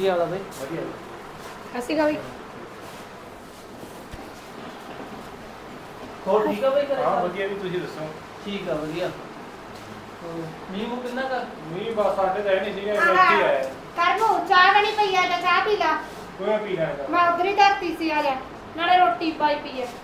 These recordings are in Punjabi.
ਕੀ ਹਾਲ ਆ ਬਈ? ਵਧੀਆ ਅਸੀਂ ਕਾ ਬਈ ਹੋਰ ਠੀਕ ਆ ਬਈ ਘਰੇ? ਹਾਂ ਵਧੀਆ ਵੀ ਤੁਸੀਂ ਦੱਸੋ। ਠੀਕ ਆ ਵਧੀਆ। ਮੀਂਹ ਮੂੰਹ ਕਿੰਨਾ ਕਰ? ਮੀਂਹ ਬਸ ਸਾਡੇ ਤਾਂ ਨਹੀਂ ਸੀਗਾ ਇੱਥੇ ਆਇਆ। ਕਰਮੋ ਚਾਹ ਬਣੀ ਪਈ ਆ, ਚਾਹ ਪੀ ਲਾ। ਕੋਈ ਪੀ ਲੈਣਾ ਮੈਂ ਉਧਰ ਹੀ ਧਰਤੀ ਸੀ, ਆ ਜਾ ਨਾਲੇ ਰੋਟੀ ਪਾਈ ਪਈ ਹੈ।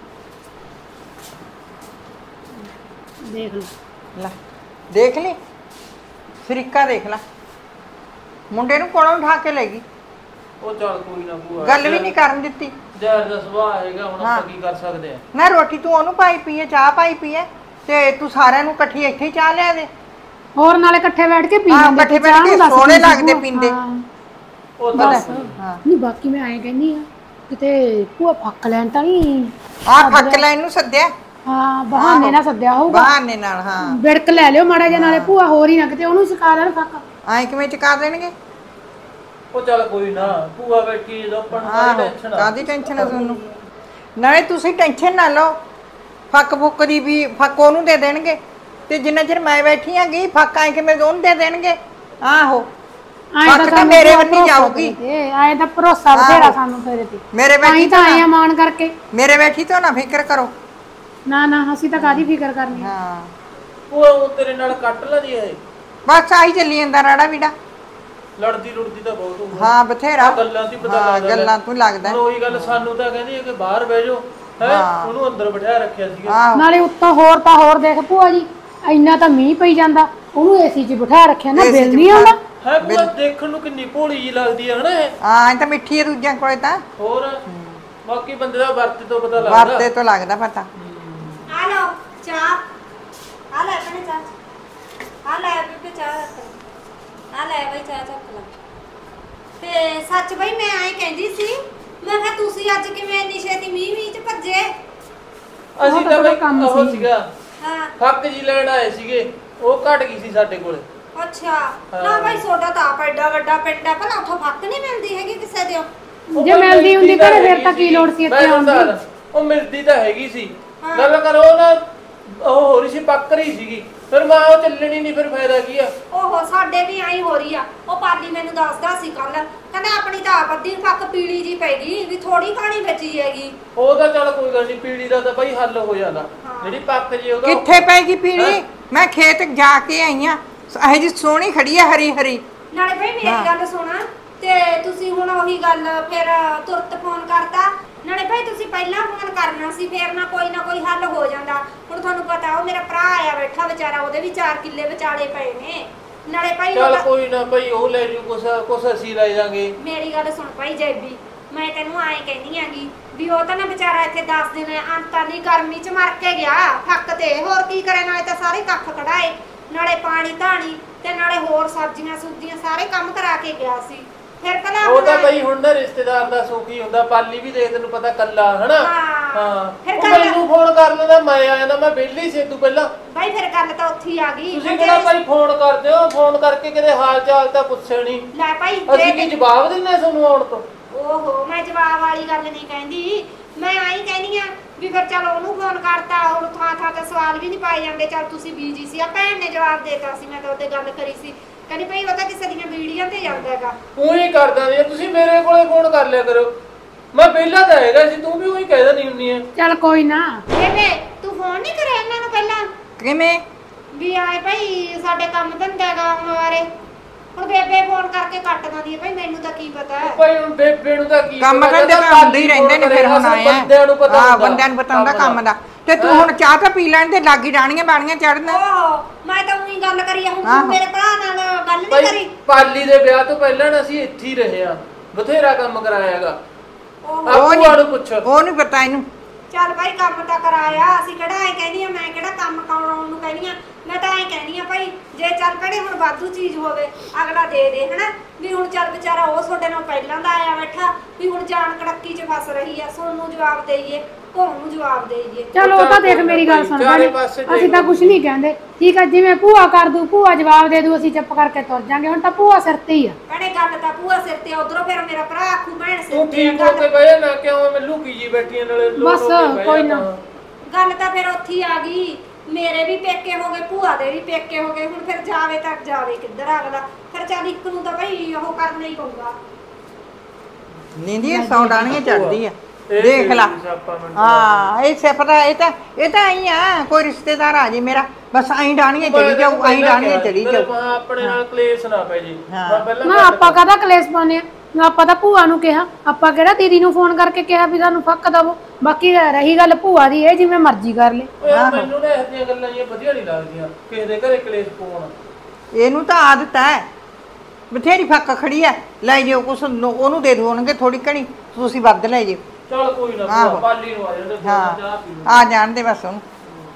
ਦੇਖ ਲੈ ਦੇਖ ਲਈ ਫਰੀਕਾ ਦੇਖ ਲੈ, ਮੁੰਡੇ ਨੂੰ ਕੋਲੋਂ ਉਠਾ ਕੇ ਲੈ ਗਈ। ਉਹ ਚੱਲ ਕੋਈ ਨਾ ਭੂਆ, ਗੱਲ ਵੀ ਨਹੀਂ ਕਰਨ ਦਿੱਤੀ। ਜ਼ਹਿਰ ਦਾ ਸੁਭਾਅ ਹੈਗਾ, ਹੁਣ ਹਾਂ। ਆਪਾਂ ਕੀ ਕਰ ਸਕਦੇ ਆ। ਨਾ ਰੋਟੀ ਤੂੰ ਉਹਨੂੰ ਪਾਈ ਪਈ ਹੈ, ਚਾਹ ਪਾਈ ਪਈ ਹੈ, ਤੇ ਤੂੰ ਸਾਰਿਆਂ ਨੂੰ ਇਕੱਠੀ ਇੱਥੇ ਹੀ ਚਾਹ ਲਿਆ ਦੇ। ਹੋਰ ਨਾਲੇ ਇਕੱਠੇ ਬੈਠ ਕੇ ਪੀ ਹਾਂ, ਲੈਂਦੇ, ਇਕੱਠੇ ਬੈਠ ਕੇ ਸੋਹਣੇ ਲੱਗਦੇ ਪੀਂਦੇ। ਉਹ ਪਤਾ ਦੱਸ ਹਾਂ ਨਹੀਂ ਬਾਕੀ ਮੈਂ ਐਂ ਕਹਿੰਦੀ ਆ ਕਿਤੇ ਭੂਆ ਫੱਕ ਲੈਣ ਤਾਂ ਨਹੀਂ। ਆ ਫੱਕ ਲੈਣ ਨੂੰ ਸੱਦਿਆ, ਹਾਂ ਬਹਾਨੇ ਨਾਲ ਸੱਦਿਆ ਹੋਊਗਾ, ਬਹਾਨੇ ਨਾਲ। ਹਾਂ ਬਿੜਕ ਲੈ ਲਿਓ ਮਾੜਾ ਜਿਹਾ, ਨਾਲੇ ਭੂਆ ਹੋਰ ਹੀ ਨਾ ਕਿਤੇ ਉਹਨੂੰ ਸਿਖਾ ਦੇਣ ਫੱਕ। ਐਂ ਕਿਵੇਂ ਚਕਾ ਦੇਣਗੇ? ਉਹ ਚੱਲ ਕੋਈ ਨਾ, ਭੂਆ ਬੈਠੀ ਜਦੋਂ ਆਪਾਂ ਨੂੰ ਆਹੋ, ਟੈਨਸ਼ਨ ਆ। ਕਾਹਦੀ ਟੈਨਸ਼ਨ ਆ ਤੁਹਾਨੂੰ? ਨਾਲੇ ਤੁਸੀਂ ਟੈਨਸ਼ਨ ਨਾ ਲਓ, ਫੱਕ ਫੁੱਕ ਦੀ ਵੀ ਫੱਕ ਉਹਨੂੰ ਦੇ ਦੇਣਗੇ, ਤੇ ਜਿੰਨਾ ਚਿਰ ਮੈਂ ਬੈਠੀ ਆ ਗਈ ਫੱਕ ਐਂ ਕਿਵੇਂ ਉਹਨੂੰ ਦੇ ਦੇਣਗੇ? ਆਹੋ ਫੱਕ ਤਾਂ ਮੇਰੇ ਵੱਲ ਜਾਊਗੀ। ਐਂ ਤਾਂ ਭਰੋਸਾ ਬਥੇਰਾ ਸਾਨੂੰ ਤੇਰੇ ਤੇ, ਮੇਰੇ ਤਾਂ ਹੀ ਬੈਠੀ ਤਾਂ ਆਏ ਆ ਮਾਣ ਕਰਕੇ। ਮੇਰੇ ਬੈਠੀ ਤੋਂ ਨਾ ਫਿਕਰ ਕਰੋ। ਨਾ ਨਾ ਅਸੀਂ ਤਾਂ ਕਾਹਦੀ ਫਿਕਰ ਕਰਨੀ ਆ। ਹਾਂ ਭੂਆ ਉਹ ਤੇਰੇ ਨਾਲ ਕੱਟ ਲੈਂਦੀ ਐ, ਬਸ ਆਹੀ ਚੱਲੀ ਜਾਂਦਾ ਰਾੜਾ ਵੀੜਾ। ਲੜਦੀ ਲੁੜਦੀ ਤਾਂ ਬਹੁਤ ਹੋਊ। ਹਾਂ ਬਥੇਰਾ ਆਹ ਗੱਲਾਂ ਦੀ ਪਤਾ ਹਾਂ, ਲੱਗਦਾ। ਗੱਲਾਂ ਤੋਂ ਲੱਗਦਾ। ਹੁਣ ਉਹੀ ਗੱਲ ਸਾਨੂੰ ਤਾਂ ਕਹਿੰਦੀ ਹੈ ਕਿ ਬਾਹਰ ਬਹਿ ਜਾਓ ਹੈ, ਹਾਂ। ਉਹਨੂੰ ਅੰਦਰ ਬਿਠਾ ਰੱਖਿਆ ਸੀਗਾ। ਆਹੋ ਨਾਲੇ ਉੱਤੋਂ ਹੋਰ ਤਾਂ ਹੋਰ ਦੇਖ ਭੂਆ ਜੀ, ਇੰਨਾ ਤਾਂ ਮੀਂਹ ਪਈ ਜਾਂਦਾ, ਉਹਨੂੰ ਏਸੀ 'ਚ ਬਿਠਾ ਰੱਖਿਆ ਨਾ, AC 'ਚ ਬਿੱਲ ਨਹੀਂ ਆਉਂਦਾ। ਹੈ ਭੂਆ ਦੇਖਣ ਨੂੰ ਕਿੰਨੀ ਭੋਲੀ ਜੀ ਲੱਗਦੀ ਹੈ ਹਨਾ ਇਹ। ਹਾਂ ਇਹ ਤਾਂ ਮਿੱਠੀ ਹੈ ਦੂਜਿਆਂ ਕੋਲੇ ਤਾਂ, ਹੋਰ ਬਾਕੀ ਬੰਦੇ ਦਾ ਵਰਤੇ ਤੋਂ ਪਤਾ ਲੱਗਦਾ। ਵਰਤੇ ਤੋਂ ਲੱਗਦਾ ਪਤਾ। ਆ ਲਓ ਚਾਹ, ਆ ਲੈ ਆਪਣੇ ਚਾਹ, ਆ ਲੈ ਬੀਬੀ ਚਾਹ ਰੱਖ, ਆ ਲੈ ਬਈ ਚਾਹ ਚੱਕ ਲੈ। ਤੇ ਸੱਚ ਬਈ ਮੈਂ ਐਂ ਕਹਿੰਦੀ ਸੀ, ਮੈਂ ਕਿਹਾ ਤੁਸੀਂ ਅੱਜ ਕਿਵੇਂ ਇੰਨੀ ਛੇਤੀ ਮੀਂਹ ਚ ਭੱਜੇ? ਅਸੀਂ ਤਾਂ ਬਈ ਕੰਮ ਉਹ ਸੀਗਾ, ਹਾਂ ਹੱਕ ਜੀ ਲੈਣ ਆਏ ਸੀਗੇ, ਉਹ ਘਟ ਗਈ ਸੀ ਸਾਡੇ ਕੋਲੇ। ਅੱਛਾ, ਨਾ ਭਾਈ ਸੋਡਾ ਤਾਂ ਆਪ ਐਡਾ ਵੱਡਾ ਪਿੰਡ ਆ, ਭਲਾ ਉੱਥੋਂ ਫੱਕ ਨਹੀਂ ਮਿਲਦੀ ਹੈਗੀ ਕਿਸੇ ਦੇ? ਜੇ ਮਿਲਦੀ ਹੁੰਦੀ ਤਾਂ ਫਿਰ ਤਾਂ ਕੀ ਲੋੜ ਸੀ ਇੱਥੇ ਆਉਣ ਦੀ? ਉਹ ਮਿਲਦੀ ਤਾਂ ਹੈਗੀ ਸੀ, ਹਾਂ। ਗੱਲ ਕਰੋ ਨਾ, ਉਹ ਹੋ ਰਹੀ ਸੀ, ਪੱਕ ਰਹੀ ਸੀਗੀ, ਫਿਰ ਮੈਂ ਉਹ ਚੱਲਣੀ ਨਹੀਂ, ਫਿਰ ਫਾਇਦਾ ਕੀ ਆ? ਓਹੋ ਸਾਡੇ ਵੀ ਐਂ ਹੋ ਰਹੀ ਆ। ਉਹ ਪਾਲੀ ਮੈਨੂੰ ਦੱਸਦਾ ਸੀ ਕੱਲ, ਕਹਿੰਦਾ ਆਪਣੀ ਤਾਂ ਆਪ ਅੱਧੀ ਫੱਕ ਪੀਲੀ ਜੀ ਪੈ ਗਈ, ਵੀ ਥੋੜੀ ਪਾਣੀ ਬਚੀ ਹੈਗੀ। ਉਹ ਤਾਂ ਚੱਲ ਕੋਈ ਗੱਲ ਨਹੀਂ, ਪੀੜੀ ਦਾ ਤਾਂ ਬਈ ਹੱਲ ਹੋ ਜਾਂਦਾ। ਹਾਂ। ਜਿਹੜੀ ਪੱਕ ਜੇ ਉਹਦਾ ਕਿੱਥੇ ਪੈਗੀ ਪੀੜੀ? ਮੈਂ ਖੇਤ ਜਾ ਕੇ ਆਈ ਆ, ਇਹ ਜੀ ਸੋਹਣੀ ਖੜੀ ਆ ਹਰੀ ਹਰੀ। ਨਾਲੇ ਬਈ ਮੇਰੀ ਗੱਲ ਸੁਣਾ, ਤੇ ਤੁਸੀਂ ਹੁਣ ਉਹੀ ਗੱਲ ਫਿਰ ਤੁਰਤ ਫੋਨ ਕਰਤਾ। ਨਾਲੇ ਭਾਈ ਤੁਸੀਂ ਪਹਿਲਾਂ ਫੋਨ ਕਰਨਾ ਸੀ, ਫੇਰ ਨਾ ਕੋਈ ਹੱਲ ਹੋ ਜਾਂਦਾ। ਹੁਣ ਤੁਹਾਨੂੰ ਪਤਾ ਉਹ ਮੇਰਾ ਭਰਾ ਆਇਆ ਬੈਠਾ ਵਿਚਾਰਾ, ਉਹਦੇ ਵੀ 4 ਕਿੱਲੇ ਵਿਚਾਲੇ ਪਏ ਨੇ। ਨਾਲੇ ਭਾਈ ਚੱਲ ਕੋਈ ਨਾ ਭਾਈ, ਉਹ ਲੈ ਜੂ ਕੁਛ ਅਸੀਂ ਲੈ ਜਾਾਂਗੇ। ਮੇਰੀ ਗੱਲ ਸੁਣ ਭਾਈ ਜੈਬੀ, ਮੈਂ ਤੈਨੂੰ ਐਂ ਕਹਿੰਦੀ ਆਂਗੀ ਵੀ ਉਹ ਤਾਂ ਨਾ ਵਿਚਾਰਾ ਇੱਥੇ 10 ਦਿਨ ਅੰਤਾਂ ਦੀ ਗਰਮੀ 'ਚ ਮਰ ਕੇ ਗਿਆ ਫੱਕ ਤੇ, ਹੋਰ ਕੀ ਕਰੇ? ਨਾਲੇ ਤਾਂ ਸਾਰੇ ਕੱਖ ਕਢਾਏ, ਨਾਲੇ ਪਾਣੀ ਧਾਣੀ, ਤੇ ਨਾਲੇ ਹੋਰ ਸਬਜ਼ੀਆਂ ਸੁਬਜ਼ੀਆਂ ਸਾਰੇ ਕੰਮ ਕਰਾ ਕੇ ਗਿਆ ਸੀ। ਫਿਰ ਭਲਾ ਉਹ ਤਾਂ ਬਈ ਹੁਣ ਨਾ ਰਿਸ਼ਤੇਦਾਰ ਦਾ ਸੁਖੀ ਹੁੰਦਾ, ਪਾਲੀ ਵੀ ਦੇਖ ਤੈਨੂੰ ਪਤਾ ਕੱਲਾ ਹਨਾ। ਹਾਂ ਫਿਰ ਉਹ ਮੈਨੂੰ ਫੋਨ ਕਰ ਲੈਂਦਾ, ਮੈਂ ਆਇਆ ਨਾ, ਮੈਂ ਵਿਹਲੀ ਸੀ ਤੂੰ ਪਹਿਲਾਂ। ਭਾਈ ਫਿਰ ਗੱਲ ਤਾਂ ਉੱਥੇ ਹੀ ਆ ਗਈ। ਤੁਸੀਂ ਕਿਹੜਾ ਭਾਈ ਫੋਨ ਕਰਦੇ ਹੋ, ਫੋਨ ਕਰਕੇ ਕਿਤੇ ਹਾਲ ਚਾਲ ਤਾਂ ਪੁੱਛੇ ਨਹੀਂ। ਲੈ ਭਾਈ ਅਸੀਂ ਕੀ ਜਵਾਬ ਦਿੰਦੇ ਤੁਹਾਨੂੰ ਆਉਣ ਤੋਂ? ਓਹੋ ਮੈਂ ਜਵਾਬ ਵਾਲੀ ਗੱਲ ਨਹੀਂ ਕਹਿੰਦੀ, ਮੈਂ ਆਈ ਕਹਿੰਦੀ ਆ ਵੀ ਫਿਰ ਚਲ ਉਹਨੂੰ ਫੋਨ ਕਰਤਾ, ਹੁਣ ਥਾਂ ਤੇ ਸਵਾਲ ਵੀ ਨਹੀਂ ਪਾਏ ਜਾਂਦੇ। ਚਲ ਤੁਸੀਂ ਬੀਜੀ ਸੀ, ਆ ਭੈਣ ਨੇ ਜਵਾਬ ਦੇਤਾ ਸੀ, ਮੈਂ ਤਾਂ ਉਹਦੇ ਗੱਲ ਕਰੀ ਸੀ, ਕਹਿੰਦੀ ਭਾਈ ਉਹ ਤਾਂ ਕਿਸੇ ਦੀਆਂ ਵੀਡੀਓ ਤੇ ਜਾਂਦਾ ਹੈਗਾ। ਉਹੀ ਕਰਦਾ ਨਹੀਂ, ਤੁਸੀਂ ਮੇਰੇ ਕੋਲੇ ਫੋਨ ਕਰ ਲਿਆ ਕਰੋ, ਮੈਂ ਵਿਹਲਾ ਤਾਂ ਹੈਗਾ ਸੀ, ਤੂੰ ਵੀ ਉਹੀ ਕਹਿ ਦਿੰਦੀ ਹੁੰਨੀ ਹੈ। ਚੱਲ ਕੋਈ ਨਾ, ਬੇਬੇ ਤੂੰ ਫੋਨ ਨਹੀਂ ਕਰਿਆ ਇਹਨਾਂ ਨੂੰ ਪਹਿਲਾਂ ਕਿਵੇਂ? ਵੀ ਆਏ ਭਾਈ ਸਾਡੇ ਕੰਮ ਧੰਦਾ ਗਾ ਬਾਰੇ? ਹੁਣ ਬੇਬੇ ਫੋਨ ਕਰਕੇ ਕੱਟ ਦਿੰਦੀ ਹੈ ਭਾਈ, ਮੈਨੂੰ ਤਾਂ ਕੀ ਪਤਾ। ਭਾਈ ਹੁਣ ਬੇਬੇ ਨੂੰ ਤਾਂ ਕੀ ਕੰਮ ਪਤਾ, ਧੰਦੇ ਤਾਂ ਹੁੰਦੇ ਹੀ ਰਹਿੰਦੇ ਨੇ, ਫਿਰ ਹੁਣ ਆਏ ਆ। ਬੰਦਿਆਂ ਨੂੰ ਪਤਾ ਹਾਂ ਹੁੰਦਾ, ਬੰਦਿਆਂ ਨੂੰ ਪਤਾ ਹੁੰਦਾ ਕੰਮ ਦਾ। ਤੇ ਤੂੰ ਹੁਣ ਚਾਹ ਤਾਂ ਪੀ ਲੈਣ ਤੇ ਲਾਗੀ ਡਾਣੀਆਂ ਬਾਣੀਆਂ ਚੜਨ। ਓਹੋ ਮੈਂ ਤਾਂ ਉਹੀ ਗੱਲ ਕਰੀ ਆ, ਹੁਣ ਆਹੋ। ਤੂੰ ਮੇਰੇ ਭਰਾ ਨਾਲ ਗੱਲ ਨਹੀਂ ਭਾਈ ਕਰੀ? ਪਾਲੀ ਦੇ ਵਿਆਹ ਤੋਂ ਪਹਿਲਾਂ ਨਾ ਅਸੀਂ ਇੱਥੇ ਹੀ ਰਹੇ ਆ, ਬਥੇਰਾ ਕੰਮ ਕਰਾਇਆਗਾ। ਓਹੋ ਆਪੂ ਆੜੂ ਪੁੱਛ। ਉਹ ਨਹੀਂ ਪਤਾ ਇਹਨੂੰ। ਚੱਲ ਭਾਈ ਕੰਮ ਤਾਂ ਕਰਾਇਆ, ਅਸੀਂ ਕਿਹੜਾ ਐ ਕਹਿੰਦੀ ਆ, ਮੈਂ ਕਿਹੜਾ ਕੰਮ ਕਰਾਉਣ ਨੂੰ ਕਹਿੰਦੀ ਆ, ਮੈਂ ਤਾਂ ਐ ਕਹਿੰਦੀ ਆ ਭਾਈ ਜੇ ਚੱਲ ਭੈਣੇ ਹੁਣ ਵਾਧੂ ਚੀਜ਼ ਹੋਵੇ ਅਗਲਾ ਦੇ ਦੇ ਹਨਾ, ਵੀ ਹੁਣ ਚੱਲ ਵਿਚਾਰਾ ਉਹ ਤੁਹਾਡੇ ਨਾਲ ਪਹਿਲਾਂ ਦਾ ਆਇਆ ਬੈਠਾ, ਵੀ ਹੁਣ ਜਾਨ ਕੜੱਕੀ 'ਚ ਫਸ ਰਹੀ ਆ, ਸੋਨੂੰ ਜਵਾਬ ਦੇਈਏ, ਕੋਣ ਨੂੰ ਜਵਾਬ ਦੇਈਏ? ਚਲ ਉਹ ਤਾਂ ਦੇਖ ਮੇਰੀ ਗੱਲ ਸੁਣ ਭੈਣੇ, ਅਸੀਂ ਤਾਂ ਕੁਝ ਨਹੀਂ ਕਹਿੰਦੇ, ਠੀਕ ਆ, ਜਿਵੇਂ ਭੂਆ ਕਰ ਦੂ, ਭੂਆ ਜਵਾਬ ਦੇ ਦੂ, ਅਸੀਂ ਚੁੱਪ ਕਰਕੇ ਤੁਰ ਜਾਾਂਗੇ। ਹੁਣ ਤਾਂ ਭੂਆ ਸਿਰ ਤੇ ਹੀ ਆ। ਭੈਣੇ ਗੱਲ ਤਾਂ ਭੂਆ ਸਿਰ ਤੇ, ਉਧਰੋਂ ਫਿਰ ਮੇਰਾ ਭਰਾ ਆਖੂ ਭੈਣ ਸਿਰ ਤੂੰ ਤੇ। ਠੀਕ ਹੋ ਕੇ ਬਹਿ ਨਾ, ਕਿਉਂ ਮੈਂ ਲੁਕੀ ਜੀ ਬੈਠੀਆਂ ਨਾਲੇ ਬਸ, ਕੋਈ ਨਾ। ਗੱਲ ਤਾਂ ਫਿਰ ਉੱਥੇ ਹੀ ਆ ਗਈ, ਮੇਰੇ ਵੀ ਪੇਕੇ ਹੋ ਗਏ, ਭੂਆ ਦੇ ਵੀ ਪੇਕੇ ਹੋ ਗਏ, ਹੁਣ ਫਿਰ ਜਾਵੇ ਤਾਂ ਜਾਵੇ ਕਿੱਧਰ ਅਗਲਾ? ਫਿਰ ਚੱਲ ਇੱਕ ਨੂੰ ਤਾਂ ਭਾਈ ਉਹ ਕਰਨਾ ਹੀ ਪਊਗਾ। ਨੀਂਦੀ 100 ਡਾਣੀਆਂ ਚੜਦੀ ਆ ਦੇਖ ਲਾ। ਹਾਂ ਇਹ ਸਿਫਰਾ ਇਹ ਤਾਂ ਆਈ ਆ ਕੋਈ ਰਿਸ਼ਤੇਦਾਰ ਆ ਜੀ ਮੇਰਾ ਬਸ ਆਈ ਡਾਣੀਆਂ ਚੜੀ ਜਾਊ ਆਈ ਡਾਣੀਆਂ ਚੜੀ ਜਾਊ। ਆਪਣੇ ਨਾਲ ਕਲੇਸ਼ ਨਾ ਪੈ ਜੀ। ਨਾ ਆਪਾਂ ਕਾਹਦਾ ਕਲੇਸ਼ ਪਾਉਂਦੇ ਆ ਆਪਾਂ ਤਾਂ ਭੂਆ ਨੂੰ ਕਿਹਾ ਆਪਾਂ ਕਿਹੜਾ ਦੀਦੀ ਨੂੰ ਫੋਨ ਕਰਕੇ ਕਿਹਾ ਵੀ ਸਾਨੂੰ ਫੱਕ ਦਵੋ। ਬਾਕੀ ਰਹੀ ਗੱਲ ਭੂਆ ਦੀ ਇਹ ਜਿਵੇਂ ਮਰਜ਼ੀ ਕਰ ਲੈ। ਮੈਨੂੰ ਨਾ ਇਹ ਗੱਲਾਂ ਜੀ ਵਧੀਆ ਨਹੀਂ ਲੱਗਦੀਆਂ ਕਿਸੇ ਦੇ ਘਰੇ ਕਲੇਸ਼ ਪਾਉਣਾ। ਇਹਨੂੰ ਤਾਂ ਆਦਤ ਹੈ ਬਥੇਰੀ ਫੱਕ ਖੜੀ ਐ ਲੈ ਜਿਓ ਕੁਛ ਉਹਨੂੰ ਦੇ ਦਵਾਂਗੇ ਥੋੜੀ ਘਣੀ ਤੁਸੀਂ ਵੱਧ ਲੈ ਜਿਓ। ਚਲ ਕੋਈ ਨਾ ਪਾਲੀ ਨੂੰ ਆ ਜਾਂਦੇ ਹਾਂ ਆ ਜਾਣ ਦੇ ਬਸ ਉਹਨੂੰ।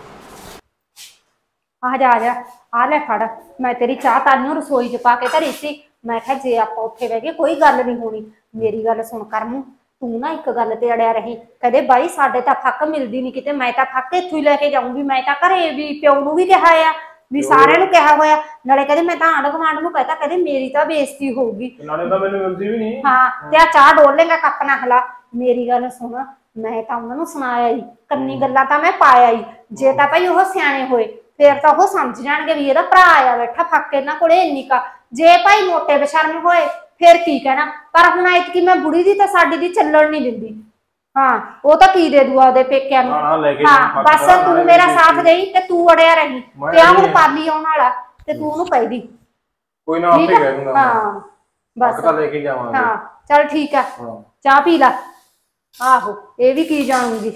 ਆ ਜਾ ਆ ਲੈ ਫੜ ਮੈਂ ਤੇਰੀ ਚਾਹ ਤਾਨੂੰ ਰਸੋਈ 'ਚ ਪਾ ਕੇ ਧਰੀ ਸੀ। ਮੈਂ ਕਿਹਾ ਜੇ ਆਪਾਂ ਉੱਥੇ ਬਹਿ ਗਏ ਕੋਈ ਗੱਲ ਨਹੀਂ ਹੋਣੀ। ਮੇਰੀ ਗੱਲ ਸੁਣ ਕਰਮੂ ਤੂੰ ਨਾ ਇੱਕ ਗੱਲ ਤੇ ਅੜਿਆ ਰਹੀ ਕਦੇ ਬਾਈ ਸਾਡੇ ਤਾਂ ਫੱਕ ਮਿਲਦੀ ਨਹੀਂ ਕਿਤੇ। ਮੈਂ ਤਾਂ ਫੱਕ ਇੱਥੋਂ ਹੀ ਲੈ ਕੇ ਜਾਊਂਗੀ। ਮੈਂ ਤਾਂ ਘਰੇ ਵੀ ਪਿਓ ਨੂੰ ਵੀ ਕਿਹਾ ਆ ਵੀ ਸਾਰਿਆਂ ਨੂੰ ਕਿਹਾ ਹੋਇਆ ਨਾਲੇ ਕਹਿੰਦੇ ਮੈਂ ਤਾਂ ਆਂਢ ਗੁਆਂਢ ਨੂੰ ਕਹਤਾ ਕਹਿੰਦੇ ਮੇਰੀ ਤਾਂ ਬੇਇੱਜ਼ਤੀ ਹੋਊਗੀ ਨਾਲੇ ਤਾਂ ਮੈਨੂੰ ਮਿਲਦੀ ਵੀ ਨਹੀਂ। ਹਾਂ ਤੇ ਆ ਚਾਹ ਡੋਲ ਲੇਗਾ ਕੱਪ ਨਾ ਹਲਾ। ਮੇਰੀ ਗੱਲ ਸੁਣ ਮੈਂ ਤਾਂ ਉਹਨਾਂ ਨੂੰ ਸੁਣਾਇਆ ਹੀ ਕੰਨੀ ਗੱਲਾਂ ਤਾਂ ਮੈਂ ਪਾਇਆ ਹੀ। ਜੇ ਤਾਂ ਭਾਈ ਉਹ ਸਿਆਣੇ ਹੋਏ ਫੇਰ ਤਾਂ ਉਹ ਸਮਝ ਜਾਣਗੇ ਵੀ ਇਹਦਾ ਭਰਾ ਆਇਆ ਬੈਠਾ ਫੱਕ ਇਹਨਾਂ ਕੋਲੇ ਇੰਨੀ ਕਾ। ਜੇ ਭਾਈ ਮੋਟੇ ਬਸ਼ਰਮ ਹੋਏ ਫੇਰ ਕੀ ਕਹਿਣਾ। ਪਰ ਹੁਣ ਐਤਕੀ ਮੈਂ ਬੁੜੀ ਦੀ ਤਾਂ ਸਾਡੀ ਦੀ ਚੱਲਣ ਨਹੀਂ ਦਿੰਦੀ। ਹਾਂ ਉਹ ਤਾਂ ਕੀ ਦੇ ਦੂਆ ਉਹਦੇ ਪੇਕਿਆਂ ਨੂੰ। ਹਾਂ ਬਸ ਤੂੰ ਮੇਰਾ ਸਾਥ ਦੇਈ ਤੇ ਤੂੰ ਅੜਿਆ ਰਹੀ ਤੇ ਆ ਹੁਣ ਪਾਲੀ ਆਉਣ ਵਾਲਾ ਤੇ ਤੂੰ ਉਹਨੂੰ ਕਹਿ ਦੀ ਕੋਈ ਨਾ ਆਪੇ ਕਹਿ ਦੂੰਗਾ। ਹਾਂ ਬਸ ਤਾਂ ਲੈ ਕੇ ਜਾਵਾਂਗੇ। ਹਾਂ ਚੱਲ ਠੀਕ ਆ ਚਾਹ ਪੀ ਲੈ। ਆਹੋ ਇਹ ਵੀ ਕੀ ਜਾਣੂਗੀ।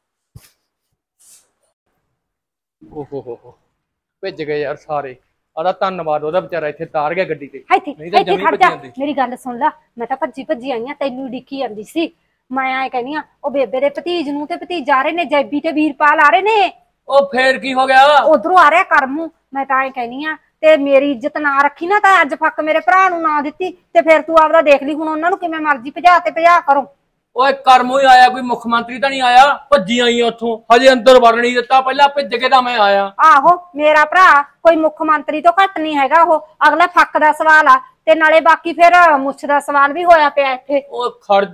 ਓਹੋ ਹੋ ਭਿੱਜ ਗਏ ਯਾਰ ਸਾਰੇ। ਆਦਾ ਧੰਨਵਾਦ ਉਹਦਾ ਵਿਚਾਰਾ ਇੱਥੇ ਤਾਰ ਗਿਆ ਗੱਡੀ ਤੇ। ਇੱਥੇ ਖੜ ਜਾ ਮੇਰੀ ਗੱਲ ਸੁਣ ਲੈ। ਮੈਂ ਤਾਂ ਭੱਜੀ ਆਈ ਆ ਤੈਨੂੰ ਡਿੱਕੀ ਜਾਂਦੀ ਸੀ। ਮੈਂ ਐ ਕਹਿੰਦੀ ਆ ਉਹ ਬੇਬੇ ਦੇ ਭਤੀਜ ਨੂੰ ਤੇ ਭਤੀਜ ਆ ਰਹੇ ਨੇ ਜੈਬੀ ਤੇ ਵੀਰਪਾਲ ਆ ਰਹੇ ਨੇ। ਉਹ ਫੇਰ ਕੀ ਹੋ ਗਿਆ ਉਧਰੋਂ ਆ ਰਿਹਾ ਕਰਮੂ। ਮੈਂ ਤਾਂ ਐ ਕਹਿੰਦੀ ਆ ਤੇ ਮੇਰੀ ਇੱਜ਼ਤ ਨਾ ਰੱਖੀ ਨਾ ਤਾਂ ਅੱਜ ਫੱਕ ਮੇਰੇ ਭਰਾ ਨੂੰ ਨਾ ਦਿੱਤੀ ਤੇ ਫਿਰ ਤੂੰ ਆਪਦਾ ਦੇਖ ਲਈ ਹੁਣ ਉਹਨਾਂ ਨੂੰ ਕਿਵੇਂ ਮਰਜ਼ੀ ਭਜਾ ਕਰੋ। ਓਏ ਕਰਮੋਂ ਹੀ ਆਇਆ ਕੋਈ ਮੁੱਖ ਮੰਤਰੀ ਤਾਂ ਨਹੀਂ ਆਇਆ। ਭੱਜੀ ਆਈ ਉੱਥੋਂ ਹਜੇ ਅੰਦਰ ਵੜਨ ਨਹੀਂ ਦਿੱਤਾ ਪਹਿਲਾਂ ਭਿੱਜ ਕੇ ਤਾਂ ਮੈਂ ਆਇਆ। ਆਹੋ ਮੇਰਾ ਭਰਾ ਕੋਈ ਮੁੱਖ ਮੰਤਰੀ ਤੋਂ ਘੱਟ ਨਹੀਂ ਹੈਗਾ। ਉਹ ਅਗਲਾ ਫੱਕ ਦਾ ਸਵਾਲ ਆ ਤੇ ਨਾਲੇ ਬਾਕੀ ਫਿਰ ਮੁੱਛ ਦਾ ਸਵਾਲ ਵੀ ਹੋਇਆ ਪਿਆ ਇੱਥੇ। ਓਏ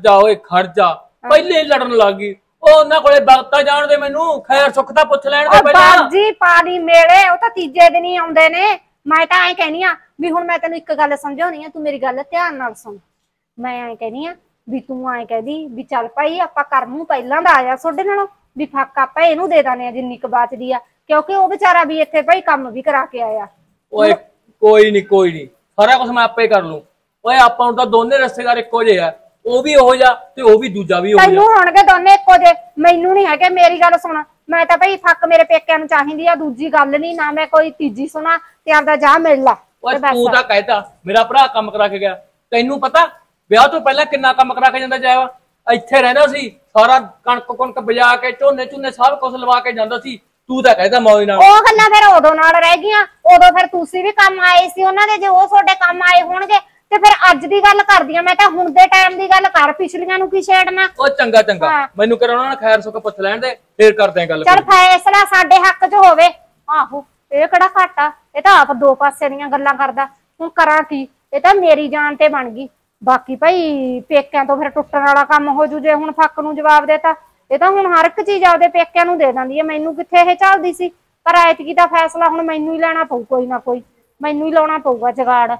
ਖੜ ਜਾ ਪਹਿਲੇ ਲੜਨ ਲੱਗ ਗਈ। ਉਹ ਉਹਨਾਂ ਕੋਲੇ ਵਕਤਾਂ ਜਾਣਦੇ ਮੈਨੂੰ ਖੈਰ ਸੁੱਖ ਤਾਂ ਪੁੱਛ ਲੈਣ ਦੇ ਪਹਿਲਾਂ। ਬਾਜੀ ਪਾਣੀ ਮੇਲੇ ਉਹ ਤਾਂ ਤੀਜੇ ਦਿਨ ਹੀ ਆਉਂਦੇ ਨੇ। ਮੈਂ ਤਾਂ ਐਂ ਕਹਿਨੀ ਆ ਵੀ ਹੁਣ ਮੈਂ ਤੈਨੂੰ ਇੱਕ ਗੱਲ ਸਮਝਾਉਣੀ ਆ ਤੂੰ ਮੇਰੀ ਗੱਲ ਧਿਆਨ ਨਾਲ ਸੁਣ। ਮੈਂ ਐਂ ਕਹਿਨੀ ਆ ਵੀ ਤੂੰ ਐਂ ਕਹਿਦੀ ਵੀ ਚੱਲ ਭਾਈ ਆਪਾਂ ਕਰਮੂ ਪਹਿਲਾਂ ਦਾ ਆਇਆ ਤੁਹਾਡੇ ਨਾਲੋਂ ਵੀ ਫੱਕ ਆਪਾਂ ਇਹਨੂੰ ਦੇ ਦਾਨੇ ਆ ਜਿੰਨੀ ਕੁ ਬਚਦੀ ਆ ਕਿਉਂਕਿ ਉਹ ਵਿਚਾਰਾ ਵੀ ਇੱਥੇ ਭਾਈ ਕੰਮ ਵੀ ਕਰਾ ਕੇ ਆਇਆ। ਓਏ ਕੋਈ ਨਹੀਂ ਸਾਰਾ ਕੁਝ ਮੈਂ ਆਪੇ ਕਰ ਲੂੰ। ਓਏ ਆਪਾਂ ਨੂੰ ਤਾਂ ਦੋਨੇ ਰਿਸ਼ਤੇਦਾਰ ਇੱਕੋ ਜਿਹੇ ਆ। ਉਹ ਵੀ ਉਹੋ ਜਿਹਾ ਤੇ ਉਹ ਵੀ ਦੂਜਾ ਵੀ ਉਹੋ ਜਿਹਾ। ਤੈਨੂੰ ਹੋਣਗੇ ਦੋਨੇ ਇੱਕੋ ਜਿਹੇ ਮੈਨੂੰ ਨਹੀਂ ਹੈਗੇ। ਮੇਰੀ ਗੱਲ ਸੁਣ ਮੈਂ ਤਾਂ ਭਾਈ ਫੱਕ ਮੇਰੇ ਪੇਕਿਆਂ ਨੂੰ ਚਾਹੀਦੀ ਆ ਦੂਜੀ ਗੱਲ ਨਹੀਂ ਨਾ ਮੈਂ ਕੋਈ ਤੀਜੀ ਸੁਣਾ ਤੇ ਆਪਦਾ ਜਾ ਮਿਲ ਲਾ। ਓਏ ਤੂੰ ਤਾਂ ਕਹਿਤਾ ਮੇਰਾ ਭਰਾ ਕੰਮ ਕਰਾ ਕੇ ਗਿਆ। ਤੈਨੂੰ ਪਤਾ ਵਿਆਹ ਤੋਂ ਪਹਿਲਾਂ ਕਿੰਨਾ ਕੰਮ ਕਰਾ ਕੇ ਜਾਂਦਾ ਜਾਇਆ ਇੱਥੇ ਰਹਿੰਦਾ ਸੀ ਸਾਰਾ ਕਣਕ ਬਜਾ ਕੇ ਝੋਨੇ ਸਭ ਕੁਝ ਲਵਾ ਕੇ ਜਾਂਦਾ ਸੀ। ਤੂੰ ਤਾਂ ਕਹਿਦਾ ਮੌਜ ਨਾਲ। ਉਹ ਗੱਲਾਂ ਫਿਰ ਉਦੋਂ ਨਾਲ ਰਹਿ ਗਈਆਂ। ਉਦੋਂ ਫਿਰ ਤੁਸੀਂ ਵੀ ਕੰਮ ਆਏ ਸੀ ਉਹਨਾਂ ਦੇ। ਜੇ ਉਹ ਤੁਹਾਡੇ ਕੰਮ ਆਏ ਹੋਣਗੇ ਤੇ ਫਿਰ ਅੱਜ ਦੀ ਗੱਲ ਕਰਦੀ ਆ ਮੈਂ ਤਾਂ ਹੁਣ ਦੇ ਟਾਈਮ ਦੀ ਗੱਲ ਕਰ ਪਿਛਲੀਆਂ ਨੂੰ ਕੀ ਛੇੜਨਾ। ਉਹ ਚੰਗਾ ਮੈਨੂੰ ਕਰ ਉਹਨਾਂ ਨੇ ਖੈਰ ਸੁੱਖ ਪੁੱਛ ਲੈਣ ਦੇ ਫੇਰ ਕਰਦੇ ਆ ਗੱਲ। ਚੱਲ ਫੈਸਲਾ ਸਾਡੇ ਹੱਕ 'ਚ ਹੋਵੇ। ਆਹੋ ਇਹ ਕਿਹੜਾ ਘੱਟ ਆ। ਇਹ ਤਾਂ ਆਪ ਦੋ ਪਾਸੇ ਦੀਆਂ ਗੱਲਾਂ ਕਰਦਾ। ਹੁਣ ਕਰਾਂ ਕੀ ਇਹ ਤਾਂ ਮੇਰੀ ਜਾਨ ਤੇ ਬਣ ਗਈ। ਬਾਕੀ ਭਾਈ ਪੇਕਿਆਂ ਤੋਂ ਫਿਰ ਟੁੱਟਣ ਵਾਲਾ ਕੰਮ ਹੋ ਜੂ ਜੇ ਹੁਣ ਫੱਕ ਨੂੰ ਜਵਾਬ ਦੇਤਾ। ਇਹ ਤਾਂ ਹੁਣ ਹਰ ਇੱਕ ਚੀਜ਼ ਆਪਦੇ ਪੇਕਿਆਂ ਨੂੰ ਦੇ ਦਿੰਦੀ ਹੈ। ਮੈਨੂੰ ਕਿੱਥੇ ਇਹ ਚੱਲਦੀ ਸੀ। ਪਰ ਐਤਕੀ ਦਾ ਫੈਸਲਾ ਹੁਣ ਮੈਨੂੰ ਹੀ ਲੈਣਾ ਪਊ। ਕੋਈ ਨਾ ਕੋਈ ਮੈਨੂੰ ਹੀ ਲਾਉਣਾ ਪਊਗਾ ਜਗਾੜ।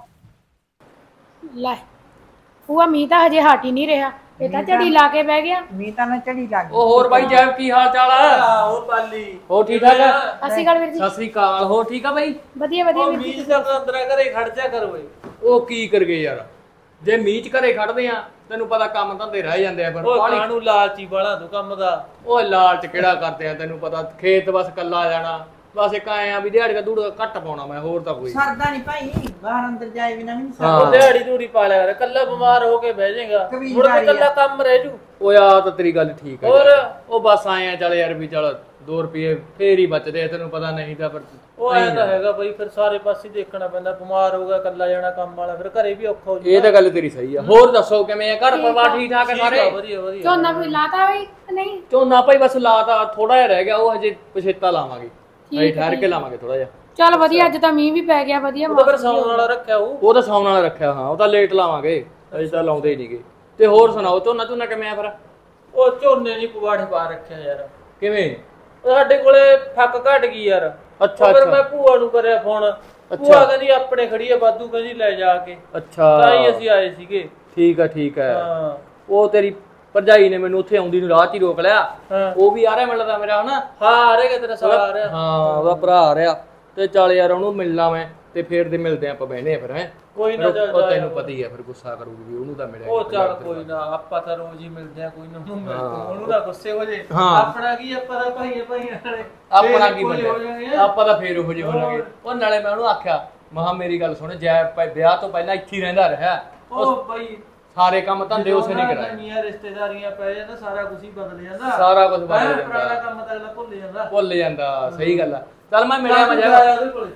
ਲੈ ਭੂਆ ਮੀਂਹ ਤਾਂ ਹਜੇ ਹਟ ਹੀ ਨਹੀਂ ਰਿਹਾ। ਇਹ ਤਾਂ ਝੜੀ ਲਾ ਕੇ ਬਹਿ ਗਿਆ। ਮੀਂਹ ਤਾਂ ਨਾ ਝੜੀ ਲੱਗ ਗਈ। ਉਹ ਹੋਰ ਬਾਈ ਜੈਬ ਕੀ ਹਾਲ ਚਾਲ ਆ? ਉਹ ਪਾਲੀ ਹੋ ਠੀਕ ਠਾਕ ਆ? ਅਸੀਂ ਗੱਲ ਵੀਰ ਜੀ ਸਤਿ ਸ੍ਰੀ ਅਕਾਲ। ਹੋ ਠੀਕ ਆ ਬਾਈ? ਵਧੀਆ ਵੀਰ ਜੀ। ਮੀਂਹ ਦਾ ਅੰਦਰ ਘਰੇ ਖੜ ਜਾ ਕਰ ਓਏ। ਉਹ ਕੀ ਕਰ ਗਏ ਯਾਰ ਜੇ ਮੀਂਹ 'ਚ ਘਰੇ ਖੜਦੇ ਆ ਤੈਨੂੰ ਪਤਾ ਕੰਮ ਧੰਦੇ ਰਹਿ ਜਾਂਦੇ ਆ। ਫਿਰ ਪਾਣੀ ਨੂੰ ਲਾਲਚੀ ਵਾਲਾ ਤੂੰ ਕੰਮ ਦਾ। ਓਏ ਲਾਲਚ ਕਿਹੜਾ ਕਰਦੇ ਆ ਤੈਨੂੰ ਪਤਾ ਖੇਤ ਬਸ ਕੱਲਾ ਜਾਣਾ ਬਸ ਇੱਕ ਆਏ ਆ ਵੀ ਦਿਹਾੜੀ ਦੂੜ ਘੱਟ ਪਾਉਣਾ ਮੈਂ ਹੋਰ ਤਾਂ ਕੋਈ ਸਰਦਾ ਨਹੀਂ ਭਾਈ ਬਾਹਰ ਅੰਦਰ ਜਾਏ ਬਿਨਾ ਵੀ ਨਹੀਂ ਹਾਂ। ਸਰਦਾ। ਦਿਹਾੜੀ ਦੂੜੀ ਪਾ ਲਿਆ ਕਰ ਕੱਲਾ ਬਿਮਾਰ ਹੋ ਕੇ ਬਹਿ ਜਾਏਗਾ ਮੁੜ ਕੇ ਕੱਲਾ ਕੰਮ ਰਹਿ ਜੂ। ਓਏ ਆ ਤਾਂ ਤੇਰੀ ਗੱਲ ਠੀਕ ਹੈ ਉਹ ਬਸ ਆਏ ਆ ਚੱਲ ਯਾਰ ਵੀ ਚੱਲ 2 ਰੁਪਏ ਫੇਰ ਹੀ ਬਚਦੇ ਆ ਤੈਨੂੰ ਪਤਾ ਨਹੀਂ ਤਾਂ ਫਿਰ ਉਹ ਐ ਤਾਂ ਹੈਗਾ ਬਈ ਫਿਰ ਸਾਰੇ ਪਾਸੇ ਦੇਖਣਾ ਪੈਂਦਾ। ਬਿਮਾਰ ਹੋ ਗਿਆ ਕੱਲਾ ਜਾਣਾ ਕੰਮ ਵਾਲਾ ਫਿਰ ਘਰੇ ਵੀ ਔਖਾ ਹੋ ਜੂ। ਇਹ ਤਾਂ ਗੱਲ ਤੇਰੀ ਸਹੀ ਆ। ਹੋਰ ਦੱਸੋ ਕਿਵੇਂ ਆ ਘਰ ਪਰਿਵਾਰ ਠੀਕ ਠਾਕ ਹੈ ਸਾਰੇ? ਵਧੀਆ ਝੋਨਾ ਕੋਈ ਲਾਤਾ ਬਈ ਨਹੀਂ? ਝੋਨਾ ਭਾਈ ਬਸ ਲਾਤਾ ਥੋੜਾ ਜਿਹਾ ਰਹਿ ਗਿਆ ਉਹ ਹਜੇ ਪਛੇਤਾ ਲਾਵਾਂਗੇ। ਅਸੀਂ ਠਹਿਰ ਕੇ ਲਾਵਾਂਗੇ ਥੋੜਾ ਜਿਹਾ। ਚੱਲ ਵਧੀਆ ਅੱਜ ਤਾਂ ਮੀਂਹ ਵੀ ਪੈ ਗਿਆ ਵਧੀਆ। ਉਹ ਤਾਂ ਫਿਰ ਸੌਣ ਵਾਲਾ ਰੱਖਿਆ ਉਹ ਤਾਂ ਸੌਣ ਵਾਲਾ ਰੱਖਿਆ। ਹਾਂ ਉਹ ਤਾਂ ਲੇਟ ਲਾਵਾਂਗੇ ਅਜੇ ਤਾਂ ਲਾਉਂਦੇ ਹੀ ਨਹੀਂਗੇ। ਤੇ ਹੋਰ ਸੁਣਾਓ ਝੋਨਾ ਕਿਵੇਂ ਆ ਫਿਰ? ਉਹ ਝੋਨੇ ਨਹੀਂ ਪਵਾੜੇ ਪਾ ਰੱਖਿਆ ਯਾਰ। ਕਿਵੇਂ? ਸਾਡੇ ਕੋਲੇ ਫੱਕ ਘਟ ਗਈ ਯਾਰ। ਅੱਛਾ ਫਿਰ ਮੈਂ ਭੂਆ ਨੂੰ ਕਰਿਆ ਫੋਨ ਭੂਆ ਕਹਿੰਦੀ ਆਪਣੇ ਖੜੀ ਆ ਵਾਧੂ, ਕਹਿੰਦੀ ਲੈ ਜਾ ਕੇ। ਅੱਛਾ ਤਾਂ ਹੀ ਅਸੀਂ ਆਏ ਸੀਗੇ। ਠੀਕ ਹੈ। ਹਾਂ ਉਹ ਤੇਰੀ ਭਰਜਾਈ ਨੇ ਮੈਨੂੰ ਉੱਥੇ ਆਉਂਦੀ ਨੂੰ ਰਾਹ 'ਚ ਹੀ ਰੋਕ ਲਿਆ। ਉਹ ਵੀ ਆ ਰਿਹਾ ਮਿਲਦਾ ਮੇਰਾ ਹਨਾ। ਹਾਂ ਆ ਰਿਹਾ ਤੇਰਾ ਸਾਲਾ ਆ ਰਿਹਾ। ਹਾਂ ਉਹਦਾ ਭਰਾ ਆ ਰਿਹਾ ਤੇ ਚੱਲ ਯਾਰ ਉਹਨੂੰ ਮਿਲਣਾ ਮੈਂ ਤੇ ਫੇਰ ਦੇ ਮਿਲਦੇ ਆਪਾਂ ਬਹਿਨੇ ਆ ਫਿਰ ਹੈ। ਕੋਈ ਨਾ ਉਹ ਤੈਨੂੰ ਪਤਾ ਹੀ ਆ ਫਿਰ ਗੁੱਸਾ ਕਰੂਗੀ ਵੀ ਉਹਨੂੰ ਤਾਂ ਮਿਲਿਆ। ਉਹ ਚੱਲ ਕੋਈ ਨਾ, ਆਪਾਂ ਤਾਂ ਰੋਜ਼ ਹੀ ਮਿਲਦੇ ਆ, ਕੋਈ ਨਾ ਉਹਨੂੰ ਨਾ ਗੁੱਸੇ ਹੋ ਜੇ। ਆਪਣਾ ਕੀ, ਆਪਾਂ ਤਾਂ ਭਾਈਆਂ ਨਾਲੇ ਆਪਣਾ ਕੀ ਬਣਿਆ, ਆਪਾਂ ਤਾਂ ਫੇਰ ਉਹੋ ਜਿਹੇ ਹੋਣਗੇ। ਉਹ ਨਾਲੇ ਮੈਂ ਉਹਨੂੰ ਆਖਿਆ ਮਹਾ ਮੇਰੀ ਗੱਲ ਸੁਣ, ਜੈ ਵਿਆਹ ਤੋਂ ਪਹਿਲਾਂ ਇੱਥੇ ਹੀ ਰਹਿੰਦਾ ਰਿਹਾ। ਉਹ ਬਾਈ ਸਾਰੇ ਕੰਮ ਧੰਦੇ ਉਸੇ ਨੇ ਕਰਾਏ। ਨੀਆਂ ਰਿਸ਼ਤੇਦਾਰੀਆਂ ਪੈ ਜਾਂਦਾ, ਸਾਰਾ ਕੁਝ ਹੀ ਬਦਲ ਜਾਂਦਾ। ਸਾਰਾ ਕੁਝ ਬਦਲ ਜਾਂਦਾ, ਪੁਰਾਣਾ ਕੰਮ ਤਾਂ ਅਗਲਾ ਭੁੱਲ ਜਾਂਦਾ। ਸਹੀ ਗੱਲ ਆ। ਚੱਲ ਮੈਂ ਮਿਲਿਆ ਮੈਂ ਉਹਦੇ ਕੋਲੇ।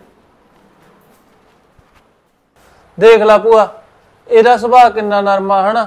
ਦੇਖ ਲਾ ਭੂਆ, ਇਹਦਾ ਸੁਭਾਅ ਕਿੰਨਾ ਨਰਮਾ ਹਨਾ।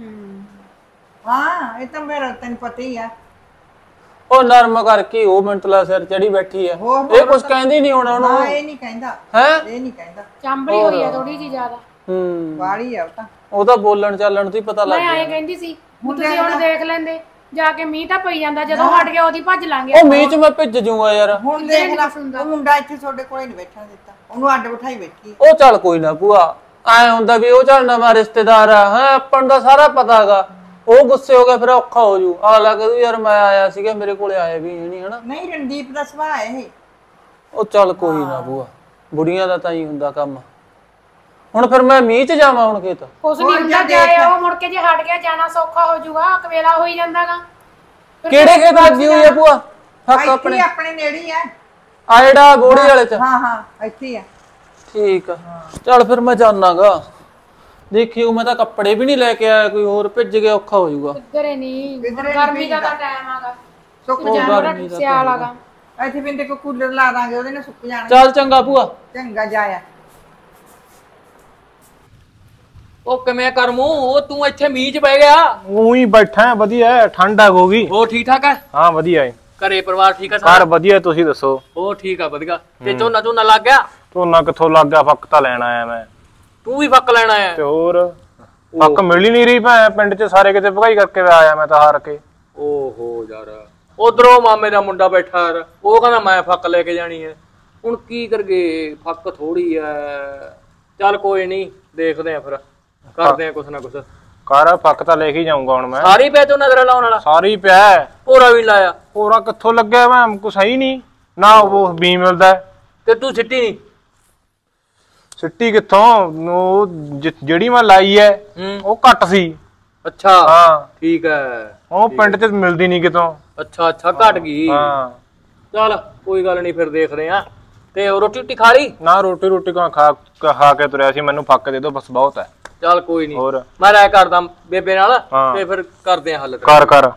ਹਾਂ ਇਹ ਤਾਂ ਮੇਰਾ ਤੈਨੂੰ ਪਤਾ ਹੀ ਆ। ਉਹ ਨਰਮ ਕਰਕੇ ਉਹ ਮਿੰਟਲਾ ਸਿਰ ਚੜੀ ਬੈਠੀ ਆ। ਇਹ ਕੁਝ ਕਹਿੰਦੀ ਨਹੀਂ ਹੋਣਾ ਉਹਨੂੰ। ਹਾਂ ਇਹ ਨਹੀਂ ਕਹਿੰਦਾ, ਹੈ ਇਹ ਨਹੀਂ ਕਹਿੰਦਾ। ਚਾਂਬਲੀ ਹੋਈ ਆ ਥੋੜੀ ਜੀ ਜ਼ਿਆਦਾ। ਵਾਲੀ ਆ ਉਹ ਤਾਂ ਬੋਲਣ ਚਾਲਣ ਤੋਂ ਹੀ ਪਤਾ ਲੱਗ ਮੈਂ ਆਏ ਕਹਿੰਦੀ ਸੀ ਤੁਸੀਂ ਹੁਣ ਦੇਖ ਲੈਂਦੇ, ਜਾ ਕੇ ਮੀਂਹ ਤਾਂ ਪਈ ਜਾਂਦਾ, ਜਦੋਂ ਹਟ ਗਿਆ ਉਹਦੀ ਭੱਜ ਲਾਂਗੇ। ਉਹ ਮੀਂਹ 'ਚ ਮੈਂ ਭਿੱਜ ਜੂਗਾ ਯਾਰ। ਹੁਣ ਦੇਖ ਲੈ, ਉਹ ਮੁੰਡਾ ਇੱਥੇ ਤੁਹਾਡੇ ਕੋਲੇ ਨਹੀਂ ਬੈਠਾ ਦਿੱਤਾ, ਉਹਨੂੰ ਅੱਡ ਬਿਠਾਈ ਬੈਠੀ। ਉਹ ਚੱਲ ਕੋਈ ਨਾ ਭੂਆ, ਐ ਹੁੰਦਾ ਵੀ ਉਹ ਚੱਲ ਨਵਾਂ ਰਿਸ਼ਤੇਦਾਰ ਆ। ਹੈ ਆਪਾਂ ਨੂੰ ਤਾਂ ਸਾਰਾ ਪਤਾ ਹੈਗਾ। ਉਹ ਗੁੱਸੇ ਹੋ ਗਿਆ ਫਿਰ ਔਖਾ ਹੋ ਜੂ। ਅਗਲਾ ਕਹੂ ਯਾਰ ਮੈਂ ਆਇਆ ਸੀਗਾ, ਮੇਰੇ ਕੋਲੇ ਆਏ ਵੀ ਨਹੀਂ ਹਨਾ। ਨਹੀਂ ਰਣਦੀਪ ਦਾ ਸੁਭਾਅ ਇਹ। ਉਹ ਚੱਲ ਕੋਈ ਨਾ ਭੂਆ, ਬੁੜੀਆਂ ਦਾ ਤਾਂ ਹੀ ਹੁੰਦਾ ਕੰਮ। ਹੁਣ ਫਿਰ ਮੈਂ ਮੀਂਹ 'ਚ ਜਾਵਾਂ ਹੁਣ ਖੇਤ? ਕੁਛ ਨਹੀਂ ਹੁੰਦਾ, ਜਾਏ ਉਹ ਮੁੜ ਕੇ ਜੇ ਹਟ ਗਿਆ ਜਾਣਾ ਸੌਖਾ ਹੋ ਜਾਊਗਾ, ਕਵੇਲਾ ਹੋਈ ਜਾਂਦਾਗਾ। ਕਿਹੜੇ ਖੇਤ ਲੱਗੀ ਹੋਈ ਆ ਭੂਆ? ਹੱਕ ਆਪਣੇ ਆਪਣੇ ਨੇੜੇ ਹੀ ਆ। ਆ ਜਿਹੜਾ ਗੋੜੀ ਵਾਲੇ 'ਚ? ਹਾਂ ਇੱਥੇ ਆ। ਠੀਕ ਆ, ਚੱਲ ਫਿਰ ਮੈਂ ਜਾਣਾਗਾ। ਦੇਖਿਓ ਮੈਂ ਤਾਂ ਕੱਪੜੇ ਵੀ ਨਹੀਂ ਲੈ ਕੇ ਆਇਆ, ਕੋਈ ਹੋਰ ਭਿੱਜ ਗਿਆ ਔਖਾ ਹੋ ਜਾਊਗਾ। ਕਿਧਰੇ ਨਹੀਂ, ਗਰਮੀ ਦਾ ਤਾਂ ਟਾਈਮ ਆਗਾ, ਸੁੱਕ ਜਾਣਾ ਸਿਆਲ ਆਗਾ। ਇੱਥੇ ਬਿੰਦੇ ਕੋ ਕੂਲਰ ਲਾ ਦਾਂਗੇ, ਉਹਦੇ ਨਾਲ ਸੁੱਕ ਜਾਣਾ। ਚੱਲ ਚੰਗਾ ਭੂਆ। ਚੰਗਾ ਜਾਇਆ। ਉਹ ਕਿਵੇਂ ਕਰਮੂ, ਉਹ ਤੂੰ ਇੱਥੇ ਮੀਂਹ 'ਚ ਪੈ ਗਿਆ? ਉਹੀ ਬੈਠਾ ਵਧੀਆ, ਠੰਡ ਆ ਗੋਗੀ। ਉਹ ਠੀਕ ਠਾਕ ਹੈ? ਹਾਂ ਵਧੀਆ ਹੈ। ਘਰੇ ਪਰਿਵਾਰ ਠੀਕ ਆ ਸਾਰਾ ਵਧੀਆ, ਤੁਸੀਂ ਦੱਸੋ? ਉਹ ਠੀਕ ਆ ਵਧੀਆ। ਤੇ ਝੋਨਾ ਲੱਗ ਗਿਆ? ਝੋਨਾ ਕਿੱਥੋਂ ਲੱਗ ਗਿਆ, ਫੱਕ ਤਾਂ ਲੈਣ ਆਇਆ ਮੈਂ। ਤੂੰ ਵੀ ਫੱਕ ਲੈਣ ਆਇਆ? ਤੇ ਹੋਰ ਫੱਕ ਮਿਲ ਹੀ ਨਹੀਂ ਰਹੀ ਭੈਣ, ਪਿੰਡ 'ਚ ਸਾਰੇ ਕਿਤੇ ਭਗਾਈ ਕਰਕੇ ਆਇਆ ਮੈਂ ਤਾਂ ਹਾਰ ਕੇ। ਓਹੋ ਯਾਰ, ਉਧਰੋਂ ਮਾਮੇ ਦਾ ਮੁੰਡਾ ਬੈਠਾ ਯਾਰ, ਉਹ ਕਹਿੰਦਾ ਮੈਂ ਫੱਕ ਲੈ ਕੇ ਜਾਣੀ ਹੈ। ਹੁਣ ਕੀ ਕਰਗੇ, ਫੱਕ ਥੋੜੀ ਐ। ਚੱਲ ਕੋਈ ਨਹੀਂ, ਦੇਖਦੇ ਆ ਫਿਰ, ਕਰਦੇ ਆ ਕੁਛ ਨਾ ਕੁਛ। ਕਰ ਫੱਕ ਤਾਂ ਲੈ ਕੇ ਜਾਊਂਗਾ ਹੁਣ ਮੈਂ। ਸਾਰੀ ਪੈ ਤੂੰ ਨਜ਼ਰ ਲਾਉਣ ਵਾਲਾ? ਸਾਰੀ ਪਿਆ। ਪੂਰਾ ਵੀ ਲਾਇਆ? ਪੂਰਾ ਕਿੱਥੋਂ ਲੱਗਿਆ ਮੈਂ, ਕੁਛ ਹੈ ਹੀ ਨਹੀਂ ਨਾ। ਉਹ ਬੀ ਮਿਲਦਾ ਤੇ ਤੂੰ ਸਿੱਟੀ ਨਹੀਂ? ਸਿੱਟੀ ਕਿੱਥੋਂ, ਉਹ ਜਿਹੜੀ ਮੈਂ ਲਾਈ ਐ ਉਹ ਘੱਟ ਸੀ। ਅੱਛਾ ਹਾਂ ਠੀਕ ਹੈ। ਉਹ ਪਿੰਡ 'ਚ ਮਿਲਦੀ ਨਹੀਂ ਕਿਤੋਂ। ਅੱਛਾ ਘਟ ਗਈ। ਹਾਂ ਚੱਲ ਕੋਈ ਗੱਲ ਨਹੀਂ, ਫਿਰ ਦੇਖਦੇ ਆ। ਤੇ ਰੋਟੀ ਖਾ ਲਈ? ਨਾ ਰੋਟੀ ਖਾ ਕੇ ਤੁਰਿਆ ਸੀ, ਮੈਨੂੰ ਫੱਕ ਦੇ ਦੋ ਬਸ, ਬਹੁਤ ਹੈ। ਚੱਲ ਕੋਈ ਨਹੀਂ, ਹੋਰ ਮੈਂ ਰਾਇ ਕਰਦਾ ਬੇਬੇ ਨਾਲ ਤੇ ਫਿਰ ਕਰਦੇ ਆ ਹੱਲ। ਕਰ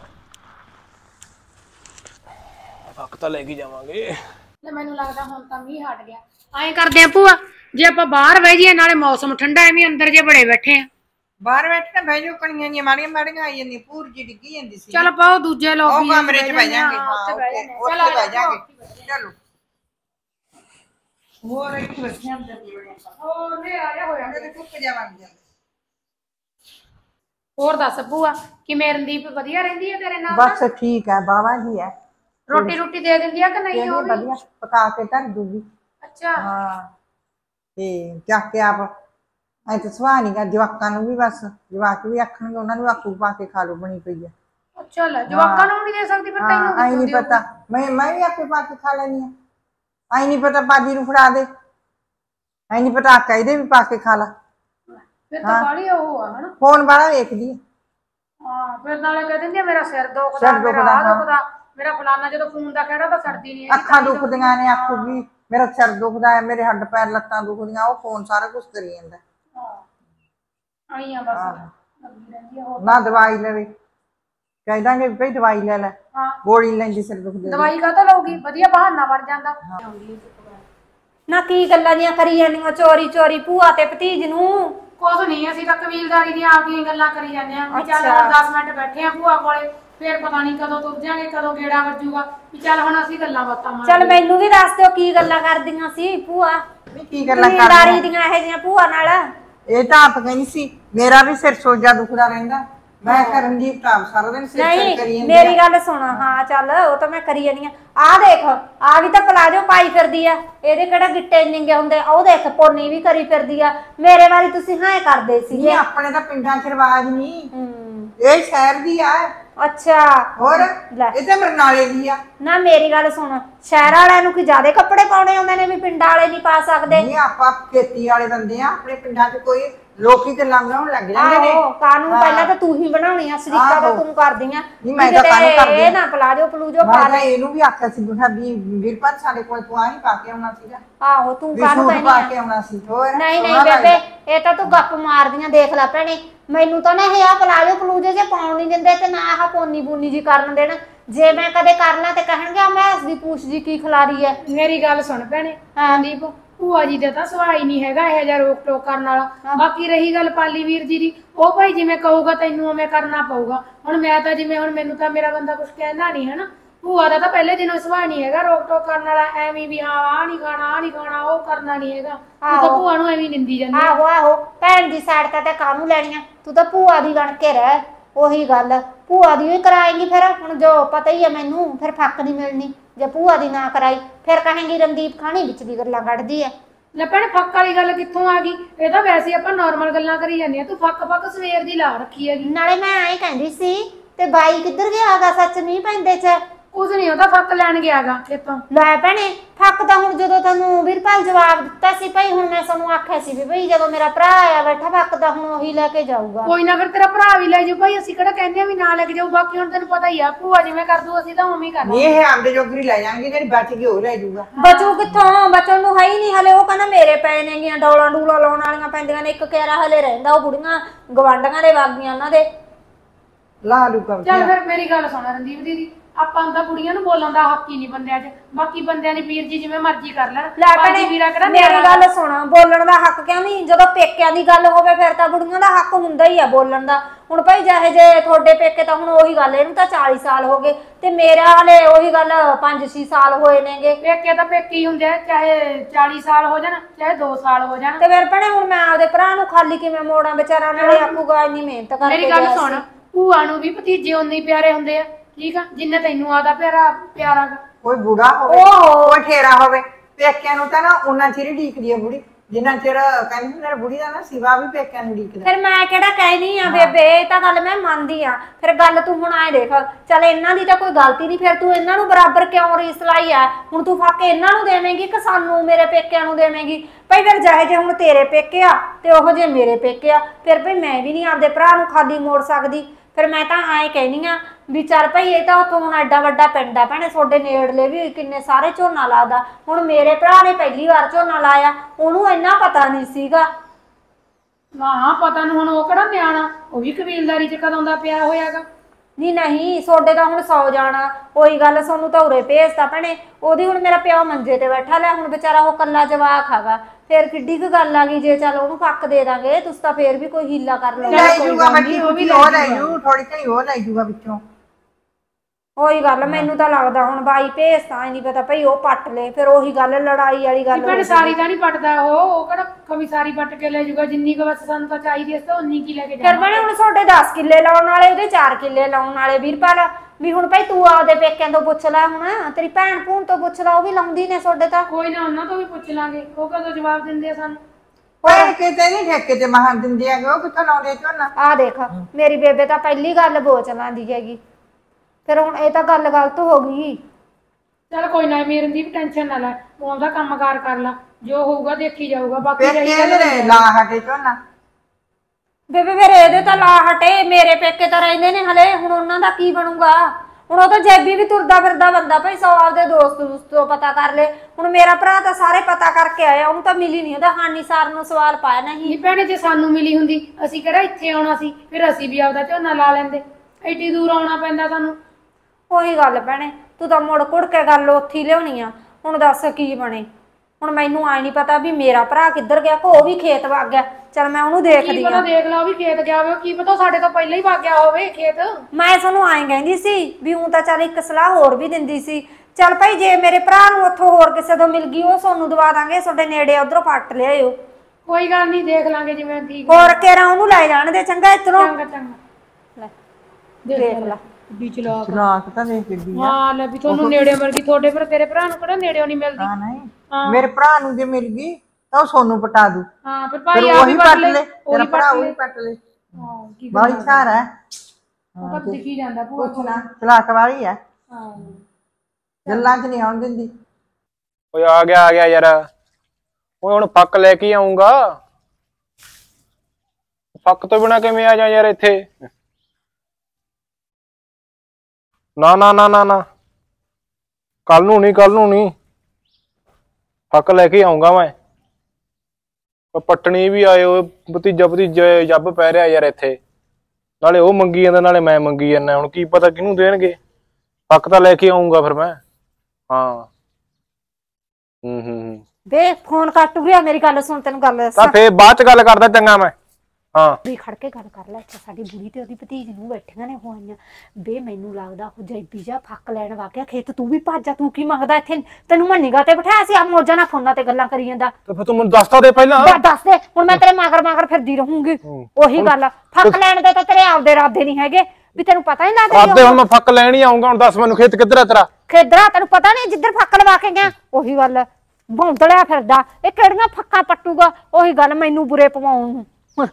ਫੱਕ ਤਾਂ ਲੈ ਕੇ ਜਾਵਾਂਗੇ। ਮੈਨੂੰ ਲੱਗਦਾ ਹੁਣ ਤਾਂ ਮੀਂਹ ਹਟ ਗਿਆ। ਐਂ ਕਰਦੇ ਆ ਭੂਆ, ਜੇ ਆਪਾਂ ਬਾਹਰ ਬਹਿ ਜਾਈਏ, ਨਾਲੇ ਮੌਸਮ ਠੰਡਾ, ਐਵੇਂ ਅੰਦਰ ਜੇ ਬੜੇ ਬੈਠੇ ਆ। ਬਾਹਰ ਬੈਠੇ ਨਾ ਬਹਿ ਜਾਓ, ਕਣੀਆਂ ਦੀਆਂ ਮਾੜੀਆਂ ਆਈ ਜਾਂਦੀਆਂ, ਪੂਰ ਜੀ ਡਿੱਗੀ ਜਾਂਦੀ ਸੀ। ਚੱਲ ਪਾਓ ਦੂਜੇ ਲੋਕ ਉਹ ਕਮਰੇ 'ਚ ਬਹਿ ਜਾਾਂਗੇ। ਉੱਥੇ ਬਹਿ ਜਾਾਂਗੇ। ਚਲੋ ਹੋਰ ਇੱਥੇ ਬੈਠੇ ਅੰਦਰ ਦੀ ਬਣੇ ਹੋਰ ਨੇ ਆਇਆ ਹੋਇਆ। ਤੇ ਕੁੱਕ ਜਾਵਾਂਗੇ। ਹੋਰ ਦੱਸ ਭੂਆ, ਕਿਵੇਂ ਰਣਦੀਪ ਵਧੀਆ ਰਹਿੰਦੀ ਹੈ ਤੇਰੇ ਨਾਲ? ਬਸ ਠੀਕ ਹੈ, ਬਾਵਾ ਜੀ ਹੈ। ਰੋਟੀ ਦੇ ਦਿੰਦੀ ਆ ਕਿ ਨਹੀਂ? ਉਹ ਵਧੀਆ ਪਕਾ ਕੇ ਧਰ ਦੂਗੀ। ਅੱਛਾ ਹਾਂ, ਤੇ ਚੱਕ ਕੇ ਆਪ ਐ ਤੇ ਸੁਭਾਅ ਨਹੀਂ ਕਰ। ਜਵਾਕਾਂ ਨੂੰ ਵੀ ਬਸ, ਜਵਾਕ ਵੀ ਆਖਣਗੇ, ਉਹਨਾਂ ਨੂੰ ਆਖੂ ਪਾ ਕੇ ਖਾ ਲੋ, ਬਣੀ ਪਈ ਹੈ। ਅੱਛਾ ਲੈ, ਜਵਾਕਾਂ ਨੂੰ ਨਹੀਂ ਦੇ ਸਕਦੀ? ਪਰ ਤੈਨੂੰ ਆਈ ਨਹੀਂ ਪਤਾ, ਮੈਂ ਵੀ ਆਪੇ ਪਾ ਕੇ ਖਾ ਲੈਣੀ ਆ। ਆਈ ਨਹੀਂ ਪਤਾ ਬਾਜੀ ਨੂੰ ਫੜਾ ਦੇ, ਆਈ ਨਹੀਂ ਪਤਾ ਆਕਾ ਇਹਦੇ ਵੀ ਪਾ ਕੇ ਖਾ ਲਾ। ਫਿਰ ਤਾਂ ਬਾਲੀ ਉਹ ਆ ਹਨਾ, ਫੋਨ ਵਾਲਾ ਵੇਖਦੀ ਆ। ਹਾਂ, ਫਿਰ ਨਾਲੇ ਕਹਿ ਦਿੰਦੀ ਆ ਮੇਰਾ ਸਿਰ ਦੁਖਦਾ, ਮੇਰਾ ਆਹ ਦੁਖਦਾ, ਮੇਰਾ ਫਲਾਨਾ। ਜਦੋਂ ਫੋਨ ਦਾ ਕਹਿਣਾ ਤਾਂ ਛੱਡਦੀ ਨਹੀਂ। ਅੱਖਾਂ ਦੁਖਦੀਆਂ ਨੇ, ਆਖੂਗੀ ਮੇਰਾ ਸਿਰ ਦੁਖਦਾ ਹੈ, ਮੇਰੇ ਹੱਡ ਪੈਰ ਲੱਤਾਂ ਦੁਖਦੀਆਂ। ਉਹ ਫੋਨ ਸਾਰਾ ਕੁਝ ਕਰੀ ਜਾਂਦਾ। ਆਈ ਆ ਬਸ, ਲੱਗੀ ਰਹਿੰਦੀ ਆ। ਹੋਰ ਨਾ ਦਵਾਈ ਲਵੇ, ਕਹਿ ਦਾਂਗੇ ਭਈ ਦਵਾਈ ਲੈ ਲੈ, ਗੋਲੀ ਲੈਂਦੀ ਸਿਰ ਦੁਖਦੇ। ਦਵਾਈ ਕਾਹਤੋਂ ਲਊਗੀ, ਵਧੀਆ ਬਹਾਨਾ ਬਣ ਜਾਂਦਾ। ਨਾ ਕੀ ਗੱਲਾਂ ਦੀਆਂ ਕਰੀ ਜਾਂਦੀਆਂ, ਚੋਰੀ ਭੂਆ ਤੇ ਭਤੀਜ ਨੂੰ? ਕੁਝ ਨਹੀਂ, ਅਸੀਂ ਤਾਂ ਕਬੀਲਦਾਰੀ ਦੀਆਂ ਆਪਦੀਆਂ ਗੱਲਾਂ ਕਰੀ ਜਾਂਦੇ ਆ ਵੀ ਚੱਲ ਹੁਣ 10 ਮਿੰਟ ਬੈਠੇ ਆ ਭੂਆ ਕੋਲੇ, ਫੇਰ ਪਤਾ ਨਹੀਂ ਕਦੋਂ ਤੁਰ ਜਾਾਂਗੇ, ਕਦੋਂ ਗੇੜਾ ਵੱਜੂਗਾ, ਵੀ ਚੱਲ ਹੁਣ ਅਸੀਂ ਗੱਲਾਂ ਬਾਤਾਂ ਮਾਰ। ਚੱਲ ਮੈਨੂੰ ਵੀ ਦੱਸ ਦਿਓ ਕੀ ਗੱਲਾਂ ਕਰਦੀਆਂ ਸੀ ਭੂਆ? ਕੀ ਗੱਲਾਂ ਕਰਦੀਆਂ ਦੀਆਂ ਇਹ ਜੀਆਂ ਭੂਆ ਨਾਲ? ਇਹ ਤਾਂ ਆਪ ਕਹਿੰਦੀ ਸੀ ਮੇਰਾ ਵੀ ਸਿਰ ਸੋਜਾ ਦੁਖਦਾ ਰਹਿੰਦਾ, ਮੈਂ ਕਰਨਦੀਪ ਤਾਂ ਸਾਰਾ ਦਿਨ ਸਿਰ ਨਹੀਂ ਕਰੀ ਜਾਂਦੀ ਮੇਰੀ ਗੱਲ ਸੁਣ ਹਾਂ ਚੱਲ ਉਹ ਤਾਂ ਮੈਂ ਕਰੀ ਜਾਨੀ ਆ ਦੇਖ ਆ ਵੀ ਤਾਂ ਪਲਾਜੋ ਪਾਈ ਫਿਰਦੀ ਆ ਇਹਦੇ ਕਿਹੜਾ ਗਿੱਟੇ ਨਿੰਗੇ ਹੁੰਦੇ ਉਹ ਦੇਖ ਪੋਨੀ ਵੀ ਕਰੀ ਫਿਰਦੀ ਆ ਮੇਰੇ ਵਾਰੀ ਤੁਸੀਂ ਹਾਂ ਕਰਦੇ ਸੀਗੇ ਨਹੀਂ ਆਪਣੇ ਤਾਂ ਪਿੰਡਾਂ ਚ ਰਿਵਾਜ ਨਹੀਂ ਇਹ ਸ਼ਹਿਰ ਦੀ ਆ ਅੱਛਾ ਹੋਰ ਇਹ ਤਾਂ ਬਰਨਾਲੇ ਦੀ ਆ ਨਾ ਮੇਰੀ ਗੱਲ ਸੁਣ ਸ਼ਹਿਰ ਵਾਲਿਆਂ ਨੂੰ ਕੀ ਜ਼ਿਆਦੇ ਕੱਪੜੇ ਪਾਉਣੇ ਆਉਂਦੇ ਨੇ ਵੀ ਪਿੰਡਾਂ ਵਾਲੇ ਨਹੀਂ ਪਾ ਸਕਦੇ ਨਹੀਂ ਆਪਾਂ ਖੇਤੀ ਵਾਲੇ ਬੰਦੇ ਆ ਆਪਣੇ ਪਿੰਡਾਂ 'ਚ ਕੋਈ ਲੋਕੀ ਤੇ ਬਣਾਉਣ ਲੱਗ ਜਾਂਦੇ ਨੇ ਕਾਨੂੰਨ ਪਹਿਲਾਂ ਤਾਂ ਤੂੰ ਹੀ ਬਣਾਉਣੀ ਆ ਸਰੀਕਾ ਤਾਂ ਤੂੰ ਕਰਦੀ ਆ ਨਹੀਂ ਮੈਂ ਤਾਂ ਕਾਨੂੰਨ ਕਰਦੀ ਇਹ ਨਾ ਪਲਾਜੋ ਪਲੂਜੋ ਪਾ ਲੈ ਇਹਨੂੰ ਵੀ ਆਖਿਆ ਸੀ ਬੁਢਾ ਵੀ ਵੀਰਪਾਲ ਸਾਡੇ ਕੋਲ ਤੂੰ ਆਹੀ ਪਾ ਕੇ ਆਉਣਾ ਸੀਗਾ ਆਹੋ ਤੂੰ ਕਾਨੂੰਨ ਪਾ ਕੇ ਆਉਣਾ ਸੀ ਹੋਰ ਨਹੀਂ ਨਹੀਂ ਬੇਬੇ ਇਹ ਤਾਂ ਤੂੰ ਗੱਪ ਮਾਰਦੀਆਂ ਦੇਖ ਲੈ ਭੈਣੇ ਮੈਨੂੰ ਤਾਂ ਨਾ ਇਹ ਆ ਪਲਾਜੋ ਪਲੂਜੇ ਜੇ ਪਾਉਣ ਨਹੀਂ ਦਿੰਦੇ ਤੇ ਨਾ ਆਹ ਪੋਨੀ ਬੂਨੀ ਜੀ ਕਰਨ ਦੇਣ ਜੇ ਮੈਂ ਕਦੇ ਕਰਨਾ ਤੇ ਕਹਿਣਗੇ ਮੈਂ ਇਸ ਦੀ ਪੂਛ ਜੀ ਕੀ ਖਿਲਾਰੀ ਐ ਮੇਰੀ ਗੱਲ ਸੁਣ ਭੈਣੇ ਦੀਪ ਭੂਆ ਜੀ ਦਾ ਤਾਂ ਸਵਾਈ ਨਹੀਂ ਹੈਗਾ ਇਹ ਜਿਹਾ ਰੋਕ ਟੋਕ ਕਰਨ ਵਾਲਾ ਬਾਕੀ ਰਹੀ ਗੱਲ ਪਾਲੀ ਵੀਰ ਜੀ ਦੀ ਉਹ ਭਾਈ ਜਿਵੇਂ ਕਹੂਗਾ ਤੈਨੂੰ ਉਵੇਂ ਕਰਨਾ ਪਊਗਾ ਹੁਣ ਮੈਂ ਤਾਂ ਜਿਵੇਂ ਹੁਣ ਮੈਨੂੰ ਤਾਂ ਮੇਰਾ ਬੰਦਾ ਕੁਝ ਕਹਿੰਦਾ ਨਹੀਂ ਹਨਾ ਭੂਆ ਦਾ ਤਾਂ ਪਹਿਲੇ ਦਿਨੋਂ ਸੁਭਾਅ ਨਹੀਂ ਹੈਗਾ ਰੋਕ ਟੋਕ ਕਰਨ ਵਾਲਾ ਐਵੇਂ ਵੀ ਹਾਂ ਆ ਨਹੀਂ ਖਾਣਾ ਉਹ ਕਰਨਾ ਨਹੀਂ ਹੈਗਾ ਤੂੰ ਤਾਂ ਭੂਆ ਨੂੰ ਐਵੇਂ ਨਿੰਦੀ ਜਾਂਦੀ ਆਹੋ ਭੈਣ ਦੀ ਸਾਈਡ ਤਾਂ ਕਾਹਨੂੰ ਲੈਣੀਆਂ ਤੂੰ ਤਾਂ ਭੂਆ ਦੀ ਬਣ ਕੇ ਰਹਿ ਉਹੀ ਗੱਲ ਭੂਆ ਦੀ ਵੀ ਕਰਾਏਗੀ ਫਿਰ ਹੁਣ ਜੋ ਪਤਾ ਹੀ ਹੈ ਮੈਨੂੰ ਫਿਰ ਫੱਕ ਨਹੀਂ ਮਿਲਣੀ ਜੇ ਭੂਆ ਦੀ ਨਾ ਕਰਾਈ ਫਿਰ ਕਹਾਂਗੀ ਰਣਦੀਪ ਖਾਣੀ ਵਿੱਚ ਦੀ ਗੱਲਾਂ ਕੱਢਦੀ ਐ ਲੈ ਭੈਣ ਫੱਕ ਵਾਲੀ ਗੱਲ ਕਿੱਥੋਂ ਆ ਗਈ ਇਹ ਤਾਂ ਵੈਸੇ ਆਪਾਂ ਨਾਰਮਲ ਗੱਲਾਂ ਕਰੀ ਜਾਂਦੇ ਆ ਤੂੰ ਫੱਕ ਸਵੇਰ ਦੀ ਲਾ ਰੱਖੀ ਹੈਗੀ ਨਾਲੇ ਮੈਂ ਐਂ ਕਹਿੰਦੀ ਸੀ ਤੇ ਬਾਈ ਕਿੱਧਰ ਗਿਆਗਾ ਸੱਚ ਮੀਂਹ ਪੈਂਦੇ ਚ ਕੁਝ ਨਹੀਂ ਉਹਦਾ ਫੱਕ ਲੈਣ ਗਿਆਗਾ ਖੇਤੋਂ ਲੈ ਭੈਣੇ ਫੱਕ ਤਾਂ ਹੁਣ ਜਦੋਂ ਤੈਨੂੰ ਵੀਰਪਾਲ ਜਵਾਬ ਦਿੱਤਾ ਸੀ ਭਾਈ ਹੁਣ ਮੈਂ ਤੁਹਾਨੂੰ ਆਖਿਆ ਸੀ ਵੀ ਭਾਈ ਜਦੋਂ ਮੇਰਾ ਭਰਾ ਆਇਆ ਬੈਠਾ ਫੱਕ ਤਾਂ ਹੁਣ ਉਹੀ ਲੈ ਕੇ ਜਾਊਗਾ ਕੋਈ ਨਾ ਫਿਰ ਤੇਰਾ ਭਰਾ ਵੀ ਲੈ ਜਾਊ ਭਾਈ ਅਸੀਂ ਕਿਹੜਾ ਕਹਿੰਦੇ ਆ ਵੀ ਨਾ ਲੈ ਕੇ ਜਾਊ ਬਾਕੀ ਹੁਣ ਤੈਨੂੰ ਪਤਾ ਹੀ ਆ ਭੂਆ ਜਿਵੇਂ ਕਰ ਦੂ ਅਸੀਂ ਤਾਂ ਉਵੇਂ ਹੀ ਕਰਨਾ ਇਹ ਆਂਦੇ ਜੋਗਰੀ ਲੈ ਜਾਾਂਗੇ ਜਿਹੜੀ ਬਚ ਗਈ ਉਹ ਲੈ ਜਾਊਗਾ ਬਚੂ ਕਿੱਥੋਂ ਬਚਣ ਨੂੰ ਹੈ ਹੀ ਨਹੀਂ ਹਲੇ ਉਹ ਕਹਿੰਦਾ ਮੇਰੇ ਪਏ ਨੇਗੀਆਂ ਡੋਲਾ ਡੂਲਾ ਲਾਉਣ ਵਾਲੀਆਂ ਪੈਂਦੀਆਂ ਨੇ ਇੱਕ ਕੇਰਾ ਹਲੇ ਰਹਿੰਦਾ ਉਹ ਬੁੜੀਆਂ ਗਵਾਂਢੀਆਂ ਦੇ ਵਾਗੀਆਂ ਉਹਨਾਂ ਦੇ ਲਾ ਲੂਗਾ ਚੱਲ ਫਿਰ ਮੇਰੀ ਗੱਲ ਸੁਣ ਰਣਦੀਪ ਦੀਦੀ ਆਪਾਂ ਤਾਂ ਕੁੜੀਆਂ ਨੂੰ ਬੋਲਣ ਦਾ ਹੱਕ ਹੀ ਨਹੀਂ ਬੰਦਿਆਂ 'ਚ ਬਾਕੀ ਬੰਦਿਆਂ ਨੇ ਵੀਰ ਜੀ ਜਿਵੇਂ ਮਰਜ਼ੀ ਕਰ ਲੈਣ ਲੈ ਭੈਣੇ ਮੇਰੀ ਗੱਲ ਸੁਣ ਬੋਲਣ ਦਾ ਹੱਕ ਕਿਉਂ ਨਹੀਂ ਜਦੋਂ ਪੇਕਿਆਂ ਦੀ ਗੱਲ ਹੋਵੇ ਫਿਰ ਤਾਂ ਬੁੜੀਆਂ ਦਾ ਹੱਕ ਹੁੰਦਾ ਹੀ ਆ ਬੋਲਣ ਦਾ ਹੁਣ ਭਾਈ ਜਿਹੇ ਜੇ ਤੁਹਾਡੇ ਪੇਕੇ ਤਾਂ ਹੁਣ ਉਹੀ ਗੱਲ ਇਹਨੂੰ ਤਾਂ 40 ਸਾਲ ਹੋ ਗਏ ਤੇ ਮੇਰਾ ਹਲੇ ਉਹੀ ਗੱਲ 5-6 ਸਾਲ ਹੋਏ ਨੇਗੇ ਪੇਕੇ ਤਾਂ ਪੇਕੇ ਹੀ ਹੁੰਦੇ ਆ ਚਾਹੇ 40 ਸਾਲ ਹੋ ਜਾਣ ਚਾਹੇ 2 ਸਾਲ ਹੋ ਜਾਣ ਤੇ ਫਿਰ ਭੈਣੇ ਹੁਣ ਮੈਂ ਆਪਦੇ ਭਰਾ ਨੂੰ ਖਾਲੀ ਕਿਵੇਂ ਮੋੜਾਂ ਵਿਚਾਰਾ ਨਾਲੇ ਆਕੂਗਾ ਇੰਨੀ ਮਿਹਨਤ ਕਰਕੇ ਮੇਰੀ ਗੱਲ ਸੁਣ ਭੂਆ ਨੂੰ ਵੀ ਭਤੀਜੇ ਉਨੇ ਹੀ ਪਿਆਰੇ ਹੁੰਦੇ ਆ ਠੀਕ ਆ ਜਿੰਨੇ ਤੈਨੂੰ ਆਦਾ ਪਿਆਰਾ ਕੋਈ ਬੁੜਾ ਹੋਵੇ ਕੋਈ ਠੇਰਾ ਹੋਵੇ ਪੇਕਿਆਂ ਨੂੰ ਤਾਂ ਨਾ ਉਹਨਾਂ ਚਿਰ ਢੀਕਦੀ ਆ ਬੁੜੀ ਜਿੰਨਾ ਚਿਰ ਕਹਿੰਦੀ ਮੇਰਾ ਬੁੜੀ ਦਾ ਨਾ ਸਿਵਾ ਵੀ ਪੇਕਿਆਂ ਨੂੰ ਢੀਕਦਾ ਫਿਰ ਮੈਂ ਕਿਹੜਾ ਕਹਿਨੀ ਆ ਬੇਬੇ ਇਹ ਤਾਂ ਗੱਲ ਮੈਂ ਮੰਨਦੀ ਆ ਫਿਰ ਗੱਲ ਤੂੰ ਹੁਣ ਆਏ ਦੇਖ ਚੱਲ ਇਹਨਾਂ ਦੀ ਤਾਂ ਕੋਈ ਗਲਤੀ ਨਹੀਂ ਫਿਰ ਤੂੰ ਇਹਨਾਂ ਨੂੰ ਬਰਾਬਰ ਕਿਉਂ ਰੀਸ ਲਾਈ ਆ ਹੁਣ ਤੂੰ ਫੱਕ ਇਹਨਾਂ ਨੂੰ ਦੇਵੇਂਗੀ ਕਿ ਸਾਨੂੰ ਮੇਰੇ ਪੇਕਿਆਂ ਨੂੰ ਦੇਵੇਂਗੀ ਭਾਈ ਫਿਰ ਜਿਹੇ ਜੇ ਹੁਣ ਤੇਰੇ ਪੇਕੇ ਆ ਤੇ ਉਹੋ ਜੇ ਮੇਰੇ ਪੇਕੇ ਆ ਫਿਰ ਭਾਈ ਮੈਂ ਵੀ ਨਹੀਂ ਆਪਦੇ ਭਰਾ ਨੂੰ ਖਾਲੀ ਮੋੜ ਸਕਦੀ ਫਿਰ ਮੈਂ ਤਾਂ ਐਂ ਕਹਿਨੀ ਆ ਵੀ ਚੱਲ ਭਾਈ ਇਹ ਤਾਂ ਉੱਥੋਂ ਹੁਣ ਐਡਾ ਵੱਡਾ ਪਿੰਡ ਆ ਭੈਣੇ ਤੁਹਾਡੇ ਨੇੜਲੇ ਵੀ ਕਿੰਨੇ ਸਾਰੇ ਝੋਨਾ ਲਾਦਾ ਹੁਣ ਮੇਰੇ ਭਰਾ ਨੇ ਪਹਿਲੀ ਵਾਰ ਝੋਨਾ ਲਾਇਆ ਉਹਨੂੰ ਇੰਨਾ ਪਤਾ ਨਹੀਂ ਸੀਗਾ ਹਾਂ ਪਤਾ ਨੂੰ ਹੁਣ ਉਹ ਕਿਹੜਾ ਨਿਆਣਾ ਉਹ ਵੀ ਕਬੀਲਦਾਰੀ 'ਚ ਕਦੋਂ ਦਾ ਪਿਆ ਹੋਇਆਗਾ ਨਹੀਂ ਤੁਹਾਡੇ ਤਾਂ ਹੁਣ 100 ਜਾਣਾ ਉਹੀ ਗੱਲ ਸਾਨੂੰ ਤਾਂ ਉਰੇ ਭੇਜਤਾ ਭੈਣੇ ਉਹਦੀ ਹੁਣ ਮੇਰਾ ਪਿਓ ਮੰਜੇ ਤੇ ਬੈਠਾ ਲੈ ਹੁਣ ਵਿਚਾਰਾ ਉਹ ਕੱਲਾ ਜਵਾਕ ਹੈਗਾ ਫਿਰ ਕਿੱਡੀ ਕੁ ਗੱਲ ਆ ਗਈ ਜੇ ਚੱਲ ਉਹਨੂੰ ਫੱਕ ਦੇ ਦਾਂਗੇ ਤੁਸੀਂ ਤਾਂ ਫੇਰ ਵੀ ਕੋਈ ਹੀਲਾ ਕਰ ਲਓ ਲੈ ਜੂਗਾ ਬੱਟੀ ਉਹ ਵੀ ਲੈ ਜੂ ਥੋੜੀ ਕਈ ਉਹ ਲੈ ਜੂਗਾ ਵਿੱਚੋਂ ਉਹੀ ਗੱਲ ਮੈਨੂੰ ਤਾਂ ਲੱਗਦਾ ਹੁਣ ਬਾਈ ਭੇਜਤਾ ਹੀ ਨਹੀਂ ਪਤਾ ਭਈ ਉਹ ਪੱਟ ਲੈ ਫਿਰ ਉਹੀ ਗੱਲ ਲੜਾਈ ਵਾਲੀ ਗੱਲ ਭੈਣ ਸਾਰੀ ਤਾਂ ਨਹੀਂ ਪੱਟਦਾ ਉਹ ਕਿਹੜਾ ਕਵੀ ਸਾਰੀ ਪੱਟ ਕੇ ਲੈ ਜਾਊਗਾ ਜਿੰਨੀ ਕੁ ਬਸ ਸਾਨੂੰ ਤਾਂ ਚਾਹੀਦੀ ਐ ਉਨੀ ਕੀ ਲੈ ਕੇ ਫਿਰ ਬਣੇ ਹੁਣ ਤੁਹਾਡੇ 10 ਕਿੱਲੇ ਲਾਉਣ ਵਾਲੇ ਉਹਦੇ 4 ਕਿੱਲੇ ਲਾਉਣ ਵਾਲੇ ਵੀਰਪਾਲ ਵੀ ਹੁਣ ਭਾਈ ਤੂੰ ਆਪਦੇ ਪੇਕਿਆਂ ਤੋਂ ਪੁੱਛ ਲੈ ਹੁਣ ਤੇਰੀ ਭੈਣ ਭੂਣ ਤੋਂ ਪੁੱਛ ਲੈ ਉਹ ਵੀ ਲਾਉਂਦੀ ਨੇ ਤੁਹਾਡੇ ਤਾਂ ਕੋਈ ਨਾ ਉਹਨਾਂ ਤੋਂ ਵੀ ਪੁੱਛ ਲਾਂਗੇ ਉਹ ਕਦੋਂ ਜਵਾਬ ਦਿੰਦੇ ਆ ਸਾਨੂੰ ਕੋਈ ਕਿਤੇ ਨਹੀਂ ਠੇਕੇ ਤੇ ਮਹਾਂ ਦਿੰਦੇ ਆਗੇ ਉਹ ਕਿੱਥੋਂ ਲਾਉਂਦੇ ਝੋਨਾ ਆਹ ਦੇਖ ਮੇਰੀ ਬੇਬੇ ਤਾਂ ਪਹਿਲੀ ਗੱਲ ਬੋਚ ਲਾਂਦੀ ਹੈਗੀ ਫਿਰ ਹੁਣ ਇਹ ਤਾਂ ਗੱਲ ਗਲਤ ਹੋ ਗਈ ਚਲ ਕੋਈ ਨਾ ਮੇਰਨ ਦੀ ਵੀ ਟੈਨਸ਼ਨ ਨਾ ਲੈ ਤੂੰ ਉਹਦਾ ਕੰਮਕਾਰ ਕਰ ਲੈ ਜੋ ਹੋਊਗਾ ਦੇਖੀ ਜਾਊਗਾ ਬਾਕੀ ਰਹੀ ਪੇਕੇ ਲਾ ਹਟੇ ਝੋਨਾ ਬੇਬੇ ਫਿਰ ਇਹਦੇ ਤਾਂ ਲਾ ਹਟੇ ਮੇਰੇ ਪੇਕੇ ਤਾਂ ਰਹਿੰਦੇ ਨੇ ਹਲੇ ਹੁਣ ਉਹਨਾਂ ਦਾ ਕੀ ਬਣੂਗਾ ਹੁਣ ਉਹ ਤਾਂ ਜੈਬੀ ਵੀ ਤੁਰਦਾ ਫਿਰਦਾ ਬੰਦਾ ਭਾਈ ਸੌ ਆਪਦੇ ਦੋਸਤ ਤੋਂ ਪਤਾ ਕਰ ਲੈ ਹੁਣ ਮੇਰਾ ਭਰਾ ਤਾਂ ਸਾਰੇ ਪਤਾ ਕਰਕੇ ਆਇਆ ਉਹਨੂੰ ਤਾਂ ਮਿਲੀ ਨਹੀਂ ਉਹਦਾ ਹਾਨੀ ਸਾਰ ਨੂੰ ਸਵਾਲ ਪਾਇਆ ਨਹੀਂ ਭੈਣੇ ਜੇ ਸਾਨੂੰ ਮਿਲੀ ਹੁੰਦੀ ਅਸੀਂ ਕਿਹੜਾ ਇੱਥੇ ਆਉਣਾ ਸੀ ਫਿਰ ਅਸੀਂ ਵੀ ਆਪਦਾ ਝੋਨਾ ਲਾ ਲੈਂਦੇ ਐਡੀ ਦੂਰ ਆਉਣਾ ਪੈਂਦਾ ਸਾਨੂੰ ਉਹੀ ਗੱਲ ਭੈਣੇ ਤੂੰ ਤਾਂ ਮੁੜ ਕੁੜ ਕੇ ਗੱਲ ਉੱਥੇ ਲਿਆਉਣੀ ਆ ਹੁਣ ਦੱਸ ਕੀ ਬਣੇ ਹੁਣ ਮੈਨੂੰ ਆਈ ਨਹੀਂ ਪਤਾ ਵੀ ਮੇਰਾ ਭਰਾ ਕਿੱਧਰ ਗਿਆ ਕੋ ਉਹ ਵੀ ਖੇਤ ਵਗ ਗਿਆ ਚਲ ਮੈਂ ਉਹਨੂੰ ਦੇਖਦੀ ਆ ਦੇਖ ਲਾ ਉਹ ਵੀ ਖੇਤ ਗਿਆ ਹੋਵੇ ਕੀ ਪਤਾ ਸਾਡੇ ਤੋਂ ਪਹਿਲਾਂ ਹੀ ਵਗ ਗਿਆ ਹੋਵੇ ਖੇਤ ਮੈਂ ਤੁਹਾਨੂੰ ਆਏ ਕਹਿੰਦੀ ਸੀ ਵੀ ਉਹ ਤਾਂ ਚੱਲ ਇੱਕ ਸਲਾਹ ਹੋਰ ਵੀ ਦਿੰਦੀ ਸੀ ਚੱਲ ਭਾਈ ਜੇ ਮੇਰੇ ਭਰਾ ਨੂੰ ਉੱਥੋਂ ਹੋਰ ਕਿਸੇ ਤੋਂ ਮਿਲ ਗਈ ਉਹ ਤੁਹਾਨੂੰ ਦਵਾ ਦਾਂਗੇ ਤੁਹਾਡੇ ਨੇੜੇ ਉਧਰੋਂ ਪੱਟ ਲਿਆਇਓ ਕੋਈ ਗੱਲ ਨਹੀਂ ਦੇਖ ਲਾਂਗੇ ਜਿਵੇਂ ਠੀਕ ਹੋਰ ਕੇਰਾ ਉਹਨੂੰ ਲੈ ਜਾਣ ਦੇ ਚੰਗਾ ਇਤਨੋਂ ਚੰਗਾ ਲੈ ਦੇਖ ਲੈ ਵੀ ਚਲਾ ਚਲਾਕ ਤਾਂ ਦੇਖ ਕਿੱਡੀ ਆ। ਹਾਂ ਲੈ ਵੀ ਤੁਹਾਨੂੰ ਨੇੜੇ ਵਰਗੀ ਤੁਹਾਡੇ ਪਰ ਤੇਰੇ ਭਰਾ ਨੂੰ ਕਿਹੜਾ ਨੇੜਿਓ ਨਹੀਂ ਮਿਲਦੀ। ਹਾਂ ਨਹੀਂ ਮੇਰੇ ਭਰਾ ਨੂੰ ਜੇ ਮਿਲ ਗਈ ਤਾਂ ਉਹ ਸੋਨੂੰ ਪਟਾ ਦੂ। ਹਾਂ ਫਿਰ ਫਿਰ ਭਾਈ ਆ ਵੀ ਉਹੀ ਪੱਟ ਪੱਟ ਲੈ ਲੈ ਤੇਰਾ ਭਰਾ ਉਹੀ ਪੱਟ ਲੈ। ਹਾਂ ਕੀ ਬਾਈ ਸਾਰਾ ਹੈ ਉਹ ਤਾਂ ਦਿਖੀ ਜਾਂਦਾ ਭੂਆ ਕੋਲ। ਪੁੱਛਣਾ ਚਲਾਕ ਵਾਲੀ ਹੈ ਹਾਂ ਗੱਲਾਂ 'ਚ ਨਹੀਂ ਆਉਣ ਦਿੰਦੀ। ਓਏ ਆ ਗਿਆ ਯਾਰ। ਓਏ ਹੁਣ ਫੱਕ ਲੈ ਕੇ ਆਉਂਗਾ। ਫੱਕ ਤੋਂ ਬਿਨਾ ਕਿਵੇਂ ਆ ਜਾ ਯਾਰ ਇੱਥੇ। ਨਾ ਨਾ ਨਾ ਨਾ ਨਾ ਕੱਲ ਨੂੰ ਨਹੀਂ ਫੱਕ ਲੈ ਕੇ ਆਉਂਗਾ ਮੈਂ। ਪੱਟਣੀ ਵੀ ਆਏ ਓਏ ਭਤੀਜਾ ਜੱਬ ਪੈ ਰਿਹਾ ਯਾਰ ਇੱਥੇ। ਨਾਲੇ ਉਹ ਮੰਗੀ ਜਾਂਦਾ ਨਾਲੇ ਮੈਂ ਮੰਗੀ ਜਾਂਦਾ। ਹੁਣ ਕੀ ਪਤਾ ਕਿਹਨੂੰ ਦੇਣਗੇ। ਫੱਕ ਤਾਂ ਲੈ ਕੇ ਆਉਂਗਾ ਫਿਰ ਮੈਂ। ਹਾਂ ਵੇ ਫੋਨ ਕੱਟ ਗਿਆ। ਮੇਰੀ ਗੱਲ ਸੁਣ, ਤੈਨੂੰ ਗੱਲ ਦੱਸਾਂ। ਤਾਂ ਫੇਰ ਬਾਅਦ ਚ ਗੱਲ ਕਰਦਾ ਚੰਗਾ ਮੈਂ। ਹਾਂ ਵੀ ਖੜ ਕੇ ਗੱਲ ਕਰ ਲੈ। ਇੱਥੇ ਸਾਡੀ ਬੁੜੀ ਤੇ ਉਹਦੀ ਭਤੀਜ ਨੂੰ ਬੈਠੀਆਂ ਨੇ ਹੋਈਆਂ। ਵੇ ਮੈਨੂੰ ਲੱਗਦਾ ਉਹ ਜੈਬੀ ਜਾ ਫੱਕ ਲੈਣ ਵਾਗਿਆ ਖੇਤ। ਤੂੰ ਵੀ ਭੱਜ ਜਾ। ਤੂੰ ਕੀ ਮੰਗਦਾ ਇੱਥੇ? ਤੈਨੂੰ ਮੈਂ ਨਿਗਾਹ ਤੇ ਬਿਠਾਇਆ ਸੀ। ਆ ਮੋਜਾਂ ਨਾਲ ਫੋਨਾਂ ਤੇ ਗੱਲਾਂ ਕਰੀ ਜਾਂਦਾ। ਤੇ ਫਿਰ ਤੂੰ ਮੈਨੂੰ ਦੱਸਤਾ ਦੇ ਪਹਿਲਾਂ। ਦੱਸ ਦੇ ਹੁਣ। ਮੈਂ ਤੇਰੇ ਮਗਰ ਫਿਰਦੀ ਰਹੂੰਗੀ। ਉਹੀ ਗੱਲ ਫੱਕ ਲੈਣ ਦੇ ਤਾਂ ਤੇਰੇ ਆਪਦੇ ਇਰਾਦੇ ਨਹੀਂ ਹੈਗੇ ਵੀ ਤੈਨੂੰ ਪਤਾ ਹੀ ਲੱਗਦਾ। ਰਾਤੇ ਹੁਣ ਮੈਂ ਫੱਕ ਲੈਣ ਹੀ ਆਉਂਗਾ। ਹੁਣ ਦੱਸ ਮੈਨੂੰ ਖੇਤ ਕਿੱਧਰ ਆ ਤੇਰਾ? ਖੇਦਰਾ ਤੈਨੂੰ ਪਤਾ ਨਹੀਂ ਜਿੱਧਰ ਫੱਕ ਲਵਾ ਕੇ ਗਿਆ ਉਹੀ ਗੱਲ ਭੌਂਦਲਿਆ ਫਿਰਦਾ। ਇਹ ਕਿਹੜੀਆਂ ਫੱਕਾਂ ਪੱਟੂਗਾ? ਉਹੀ ਗੱਲ ਮੈਨੂੰ ਬੁਰੇ ਪਵਾਉਣ ਨੂੰ।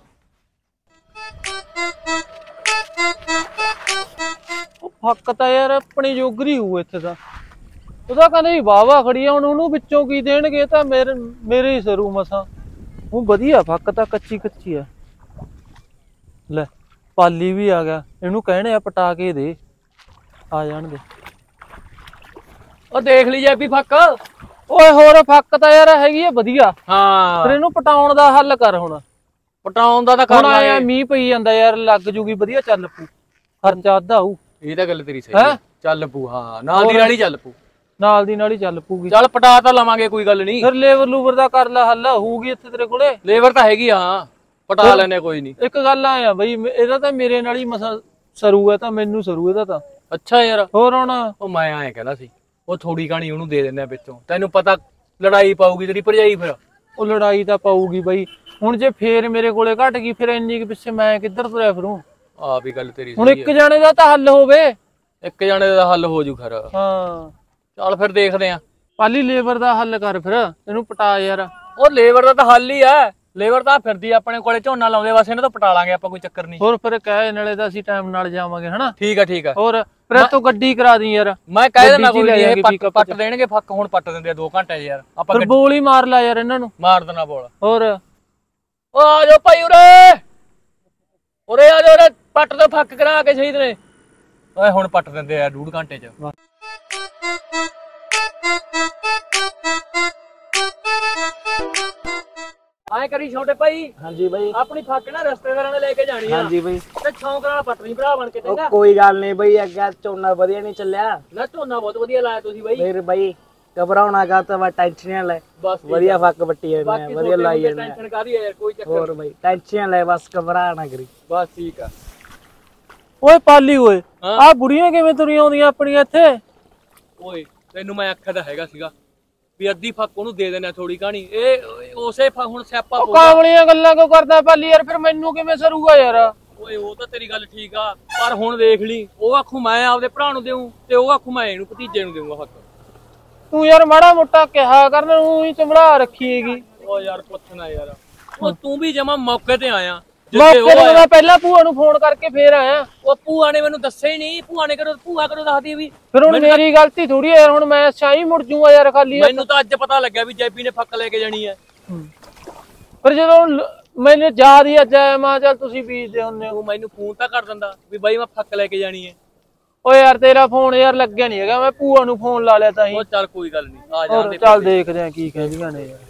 ਫੱਕ ਤਾਂ ਯਾਰ ਆਪਣੀ ਜੋਗਰੀ ਹੋਊ ਇੱਥੇ ਤਾਂ। ਉਹਦਾ ਕਹਿੰਦੇ ਵੀ ਵਾਵਾ ਖੜੀ ਆ। ਹੁਣ ਉਹਨੂੰ ਵਿੱਚੋਂ ਕੀ ਦੇਣਗੇ? ਤਾਂ ਮੇਰੇ ਹੀ ਸਰੂ ਮਸਾਂ। ਉਹ ਵਧੀਆ ਫੱਕ ਤਾਂ ਕੱਚੀ ਆ। ਲੈ ਪਾਲੀ ਵੀ ਆ ਗਿਆ। ਇਹਨੂੰ ਕਹਿਣੇ ਆ ਪਟਾ ਕੇ ਦੇ। ਆ ਜਾਣ ਦੇ। ਉਹ ਦੇਖ ਲਈ ਜੈਬੀ ਫੱਕ। ਓਏ ਹੋਰ ਫੱਕ ਤਾਂ ਯਾਰ ਹੈਗੀ ਆ ਵਧੀਆ। ਹਾਂ ਫਿਰ ਇਹਨੂੰ ਪਟਾਉਣ ਦਾ ਹੱਲ ਕਰ ਹੁਣ। ਪਟਾਉਣ ਦਾ ਤਾਂ ਹੁਣ ਕਰ ਆਇਆ ਲਾਂਗੇ। ਮੀਂਹ ਪਈ ਜਾਂਦਾ ਯਾਰ। ਲੱਗ ਜੂਗੀ ਵਧੀਆ। ਚੱਲ ਪੂ ਖਰਚਾ ਅੱਧਾ ਆਊ। ਇਹ ਤਾਂ ਗੱਲ ਤੇਰੀ ਸਹੀ ਹੈ। ਚੱਲ ਪੂ। ਹਾਂ ਨਾਲ ਦੀ ਨਾਲ ਹੀ ਚੱਲ ਪੂ। ਨਾਲ ਦੀ ਨਾਲ ਹੀ ਚੱਲ ਪੂਗੀ। ਚੱਲ ਪਟਾ ਤਾਂ ਲਵਾਂਗੇ ਕੋਈ ਗੱਲ ਨਹੀਂ। ਫਿਰ ਲੇਬਰ ਲੂਬਰ ਦਾ ਕਰ ਲੈ ਹੱਲ। ਹੋਊਗੀ ਇੱਥੇ ਤੇਰੇ ਕੋਲੇ ਲੇਬਰ ਤਾਂ ਹੈਗੀ ਆ। ਹਾਂ ਪਟਾ ਲੈਨੇ ਕੋਈ ਨਹੀਂ। ਇੱਕ ਗੱਲ ਆ ਬਈ ਇਹਦਾ ਤਾਂ ਮੇਰੇ ਨਾਲ ਹੀ ਮਸਾ ਸਰੂ ਹੈ। ਤਾਂ ਮੈਨੂੰ ਸਰੂ ਇਹਦਾ ਤਾਂ। ਅੱਛਾ ਯਾਰ। ਹੋਰ ਹੁਣ ਉਹ ਮੈਂ ਐਂ ਕਹਿੰਦਾ ਸੀ ਉਹ ਥੋੜੀ ਕਹਾਣੀ ਉਹਨੂੰ ਦੇ ਦਿੰਦੇ ਆ ਵਿੱਚੋਂ। ਤੈਨੂੰ ਪਤਾ ਲੜਾਈ ਪਾਊਗੀ ਤੇਰੀ ਭਰਜਾਈ। ਫਿਰ ਉਹ ਲੜਾਈ ਤਾਂ ਪਾਊਗੀ ਬਈ। ਹੁਣ ਜੇ ਫੇਰ ਮੇਰੇ ਕੋਲੇ ਘਟ ਗਈ ਫਿਰ ਇੰਨੀ ਕੁ ਪਿੱਛੇ ਮੈਂ ਕਿੱਧਰ ਤੁਰਿਆ ਫਿਰੂੰ? ਆ ਵੀ ਗੱਲ ਤੇਰੀ ਹੁਣ ਇੱਕ ਜਾਣੇ ਦਾ ਤਾਂ ਹੱਲ ਹੋਵੇ। ਇੱਕ ਜਾਣੇ ਦਾ ਹੱਲ ਹੋ ਜੂ ਖਰ। ਹਾਂ ਚੱਲ ਫਿਰ ਦੇਖਦੇ ਆ। ਪਾਲੀ ਲੇਬਰ ਦਾ ਹੱਲ ਕਰ ਫਿਰ। ਇਹਨੂੰ ਪਟਾ ਯਾਰ। ਉਹ ਲੇਬਰ ਦਾ ਤਾਂ ਹੱਲ ਹੀ ਆ। ਲੇਬਰ ਤਾਂ ਫਿਰਦੀ ਆਪਣੇ ਕੋਲੇ ਝੋਨਾ ਲਾਉਂਦੇ। ਬਸ ਇਹਨਾਂ ਤੋਂ ਪਟਾ ਲਾਂਗੇ ਆਪਾਂ। ਕੋਈ ਚੱਕਰ ਨਹੀਂ। ਹੋਰ ਫਿਰ ਕਹਿ ਨਾਲੇ ਤਾਂ ਅਸੀਂ ਟਾਈਮ ਨਾਲ ਜਾਵਾਂਗੇ ਹਨਾ। ਠੀਕ ਆ ਠੀਕ ਆ। ਹੋਰ ਫਿਰ ਤੂੰ ਗੱਡੀ ਕਰਾ ਦੀ ਯਾਰ। ਮੈਂ ਕਹਿ ਦਿੰਦਾ ਕੋਈ ਨਹੀਂ। ਇਹ ਪੱਟ ਦੇਣਗੇ ਫੱਕ। ਹੁਣ ਪੱਟ ਦਿੰਦੇ ਆ 2 ਘੰਟੇ ਯਾਰ। ਆਪਾਂ ਫਿਰ ਬੋਲ ਹੀ ਮਾਰ ਲਾ ਯਾਰ ਇਹਨਾਂ ਨੂੰ। ਮਾਰ ਦੇਣਾ ਬੋਲ। ਹੋਰ ਉਹ ਆ ਜਾਓ ਭਾਈ ਉਰੇ ਆ ਜਾਓ ਉਰੇ। ਪੱਟ ਤੋਂ ਫੱਕ ਕਰਾ ਕੇ ਸ਼ਹੀਦ ਨੇ। ਓਏ ਹੁਣ ਪੱਟ ਦਿੰਦੇ ਆ 2 ਘੰਟੇ ਚ। ਆਏ ਕਰੀ ਛੋਟੇ ਭਾਈ। ਹਾਂਜੀ ਬਾਈ। ਆਪਣੀ ਫੱਕ ਨਾ ਰਿਸ਼ਤੇਦਾਰਾਂ ਨੇ ਲੈ ਕੇ ਜਾਣੀ ਆ। ਹਾਂਜੀ ਬਾਈ। ਤੇ ਸ਼ੌਂਕ ਨਾਲ ਪੱਟ ਲਈ ਭਰਾ ਬਣ ਕੇ ਚੰਗਾ। ਕੋਈ ਗੱਲ ਨਹੀਂ ਬਾਈ। ਅੱਗੇ ਝੋਨਾ ਵਧੀਆ ਨਹੀਂ ਚੱਲਿਆ। ਨਾ ਝੋਨਾ ਬਹੁਤ ਵਧੀਆ ਲਾਇਆ ਤੁਸੀਂ ਬਾਈ। ਫਿਰ ਬਾਈ ਘਬਰਾਉਣਾ ਗਾ ਤਾਂ ਟੈਨਸ਼ਨ ਨਾ ਲੈ। ਬਸ ਵਧੀਆ ਫੱਕ ਪੱਟੀ ਜਾਂਦੇ ਆ। ਵਧੀਆ ਲਾਈ ਜਾਂਦੇ ਆ। ਟੈਨਸ਼ਨ ਕਾਦੀ ਯਾਰ? ਕੋਈ ਚੱਕਰ ਹੋਰ ਬਾਈ ਟੈਨਸ਼ਨ ਲੈ। ਬਸ ਘਬਰਾ ਨਾ ਕਰੀ। ਬਸ ਠੀਕ ਆ। ਓਏ ਪਾਲੀ ਓਏ ਆ ਬੁੜੀਆਂ ਕਿਵੇਂ ਤੁਰੀਆਂ ਆਉਂਦੀਆਂ ਆਪਣੀਆਂ ਇੱਥੇ? ਓਏ ਤੈਨੂੰ ਮੈਂ ਆਖਿਆ ਤਾਂ ਹੈਗਾ ਸੀਗਾ ਵੀ ਅੱਧੀ ਫੱਕ ਉਹਨੂੰ ਦੇ ਦੇਣਾ ਥੋੜੀ ਕਹਾਣੀ। ਇਹ ਉਸੇ ਹੁਣ ਸਿਆਪਾ ਉਹ ਕਾਵਲੀਆਂ ਗੱਲਾਂ ਕਿਉਂ ਕਰਦਾ ਪਾਲੀ ਯਾਰ? ਫਿਰ ਮੈਨੂੰ ਕਿਵੇਂ ਸਰੂਗਾ ਯਾਰ? ਓਏ ਉਹ ਤਾਂ ਤੇਰੀ ਗੱਲ ਠੀਕ ਆ। ਪਰ ਹੁਣ ਦੇਖ ਲਈ ਉਹ ਆਖੂ ਮੈਂ ਆਪਦੇ ਭਰਾ ਨੂੰ ਦੇਉਂ ਤੇ ਉਹ ਆਖੂ ਮੈਂ ਇਹਨੂੰ ਭਤੀਜੇ ਨੂੰ ਦੇਊਂਗਾ ਫੱਕ। ਤੂੰ ਯਾਰ ਮਾੜਾ ਮੋਟਾ ਕਿਹਾ ਕਰਨ ਨੂੰ ਹੀ ਚਮੜਾ ਰੱਖੀ ਹੈਗੀ। ਓ ਯਾਰ ਪੁੱਛਣਾ ਯਾਰ। ਉਹ ਤੂੰ ਵੀ ਜਮਾ ਮੌਕੇ ਤੇ ਆਇਆ। ਮੌਕੇ ਤੇ ਮੈਂ ਪਹਿਲਾਂ ਭੂਆ ਨੂੰ ਫੋਨ ਕਰਕੇ ਫੇਰ ਆਇਆ। ਉਹ ਭੂਆ ਨੇ ਮੈਨੂੰ ਦੱਸਿਆ ਹੀ ਨਹੀਂ। ਭੂਆ ਨੇ ਭੂਆ ਕਰੋ ਦੱਸਦੀ ਵੀ। ਫਿਰ ਹੁਣ ਮੇਰੀ ਗਲਤੀ ਥੋੜੀ ਹੈ ਯਾਰ। ਹੁਣ ਮੈਂ ਸ਼ਾਹੀ ਮੁੜ ਜੂਗਾ ਯਾਰ ਖਾਲੀ। ਮੈਨੂੰ ਤਾਂ ਅੱਜ ਪਤਾ ਲੱਗਿਆ ਵੀ ਜੈਪੀ ਨੇ ਫੱਕ ਲੈ ਕੇ ਜਾਣੀ ਹੈ। ਪਰ ਜਦੋਂ ਮੈਨੂੰ ਯਾਦ ਹੀ ਅੱਜ ਆਇਆ ਮੈਂ ਚੱਲ ਤੁਸੀਂ ਬੀਜਦੇ ਹੁੰਦੇ ਹੋ। ਮੈਨੂੰ ਫੋਨ ਤਾਂ ਕਰ ਦਿੰਦਾ ਵੀ ਬਾਈ ਮੈਂ ਫੱਕ ਲੈ ਕੇ ਜਾਣੀ ਹੈ। ਓਏ ਯਾਰ ਤੇਰਾ ਫੋਨ ਯਾਰ ਲੱਗਿਆ ਨਹੀਂ ਹੈਗਾ। ਮੈਂ ਭੂਆ ਨੂੰ ਫੋਨ ਲਾ ਲਿਆ ਤਾਂ ਹੀ। ਉਹ ਚੱਲ ਕੋਈ ਗੱਲ ਨਹੀਂ ਆ ਜਾਂਦੇ। ਚੱਲ ਦੇਖਦੇ ਆ ਕੀ ਕਹਿੰਦੀਆਂ ਨੇ ਯਾਰ।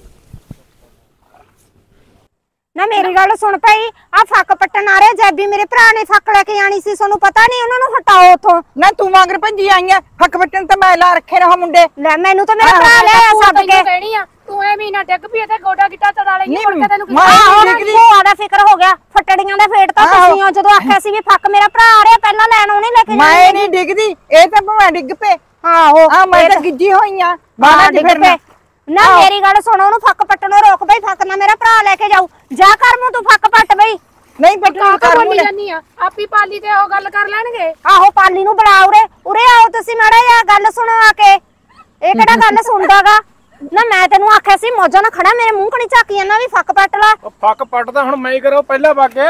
ਨਾ ਮੇਰੀ ਗੱਲ ਸੁਣ ਭਾਈ। ਆ ਫੱਕ ਪੱਟਣ ਆ ਰਿਹਾ ਜੈਬੀ। ਮੇਰੇ ਭਰਾ ਨੇ ਫੱਕ ਲੈ ਕੇ ਆਣੀ ਸੀ। ਤੁਹਾਨੂੰ ਪਤਾ ਨਹੀਂ? ਉਹਨਾਂ ਨੂੰ ਹਟਾਓ ਉਥੋਂ। ਨਾ ਤੂੰ ਮਗਰ ਭੱਜੀ ਆਈ ਆ। ਫੱਕ ਵੱਟਣ ਤਾਂ ਮੈਂ ਲਾ ਰੱਖੇ ਰਹਾ ਮੁੰਡੇ। ਲੈ ਮੈਨੂੰ ਤਾਂ ਮੇਰਾ ਭਰਾ ਲਿਆ ਸੱਦ ਕੇ। ਕਹਿਣੀ ਆ ਤੂੰ ਐਵੇਂ ਨਾ ਡਿੱਗ ਪਈ ਤੇ ਗੋਡਾ ਗਿੱਟਾ ਤੜਾ ਲੈਂਗੀ। ਮੁੜ ਕੇ ਤੈਨੂੰ ਭੂਆ ਦਾ ਫਿਕਰ ਹੋ ਗਿਆ। ਫੱਟੜੀਆਂ ਦੇ ਫੇਟ ਤਾਂ ਤੁਸੀਂ ਹੋ। ਜਦੋਂ ਆਖਿਆ ਸੀ ਵੀ ਫੱਕ ਮੇਰਾ ਭਰਾ ਆ ਰਿਹਾ ਪਹਿਲਾਂ ਲੈਣ ਉਹਨੇ ਲੈ ਕੇ ਮੈਂ ਨਹੀਂ ਡਿੱਗਦੀ। ਇਹ ਤਾਂ ਭਾਵੇਂ ਡਿੱਗ ਪਏ। ਆਹੋ ਆ ਮੈਂ ਤਾਂ ਗਿੱਜੀ ਹੋਈ ਆ। ਬਾਹਰ ਡਿੱਗ ਪਏ। ਨਾ ਮੇਰੀ ਗੱਲ ਸੁਣ। ਉਹਨੂੰ ਫੱਕ ਪੱਟਣੋਂ ਰੋਕ ਬਈ। ਫੱਕ ਨਾ ਮੇਰਾ ਭਰਾ ਲੈ ਕੇ ਜਾਊ। ਜਾ ਕਰ ਮੂੰ ਤੂੰ ਫੱਕ ਪੱਟ ਬਈ। ਨਹੀਂ ਪੱਟਣਾ ਕਾਹ ਬੋਲੀ ਜਾਨੀ ਆ ਆਪੀ ਪਾਲੀ ਤੇ ਉਹ ਗੱਲ ਕਰ ਲੈਣਗੇ। ਆਹੋ ਪਾਲੀ ਨੂੰ ਬੁਲਾ ਉਰੇ ਆਓ ਤੁਸੀਂ ਮਾੜਾ ਜਿਹਾ ਗੱਲ ਸੁਣੋ ਆ ਕੇ। ਇਹ ਕਿਹੜਾ ਗੱਲ ਸੁਣਦਾਗਾ ਨਾ, ਮੈਂ ਤੈਨੂੰ ਆਖਿਆ ਸੀ ਮੌਜਾਂ ਨਾਲ ਖੜਾ, ਮੇਰੇ ਮੂੰਹ ਕਣੀ ਝਾਕੀ ਜਾਂਦਾ ਵੀ ਫੱਕ ਪੱਟ ਲਾ। ਫੱਕ ਪੱਟਦਾ ਹੁਣ ਮੈਂ ਹੀ ਕਰਾਂ, ਪਹਿਲਾਂ ਬਾਗੇ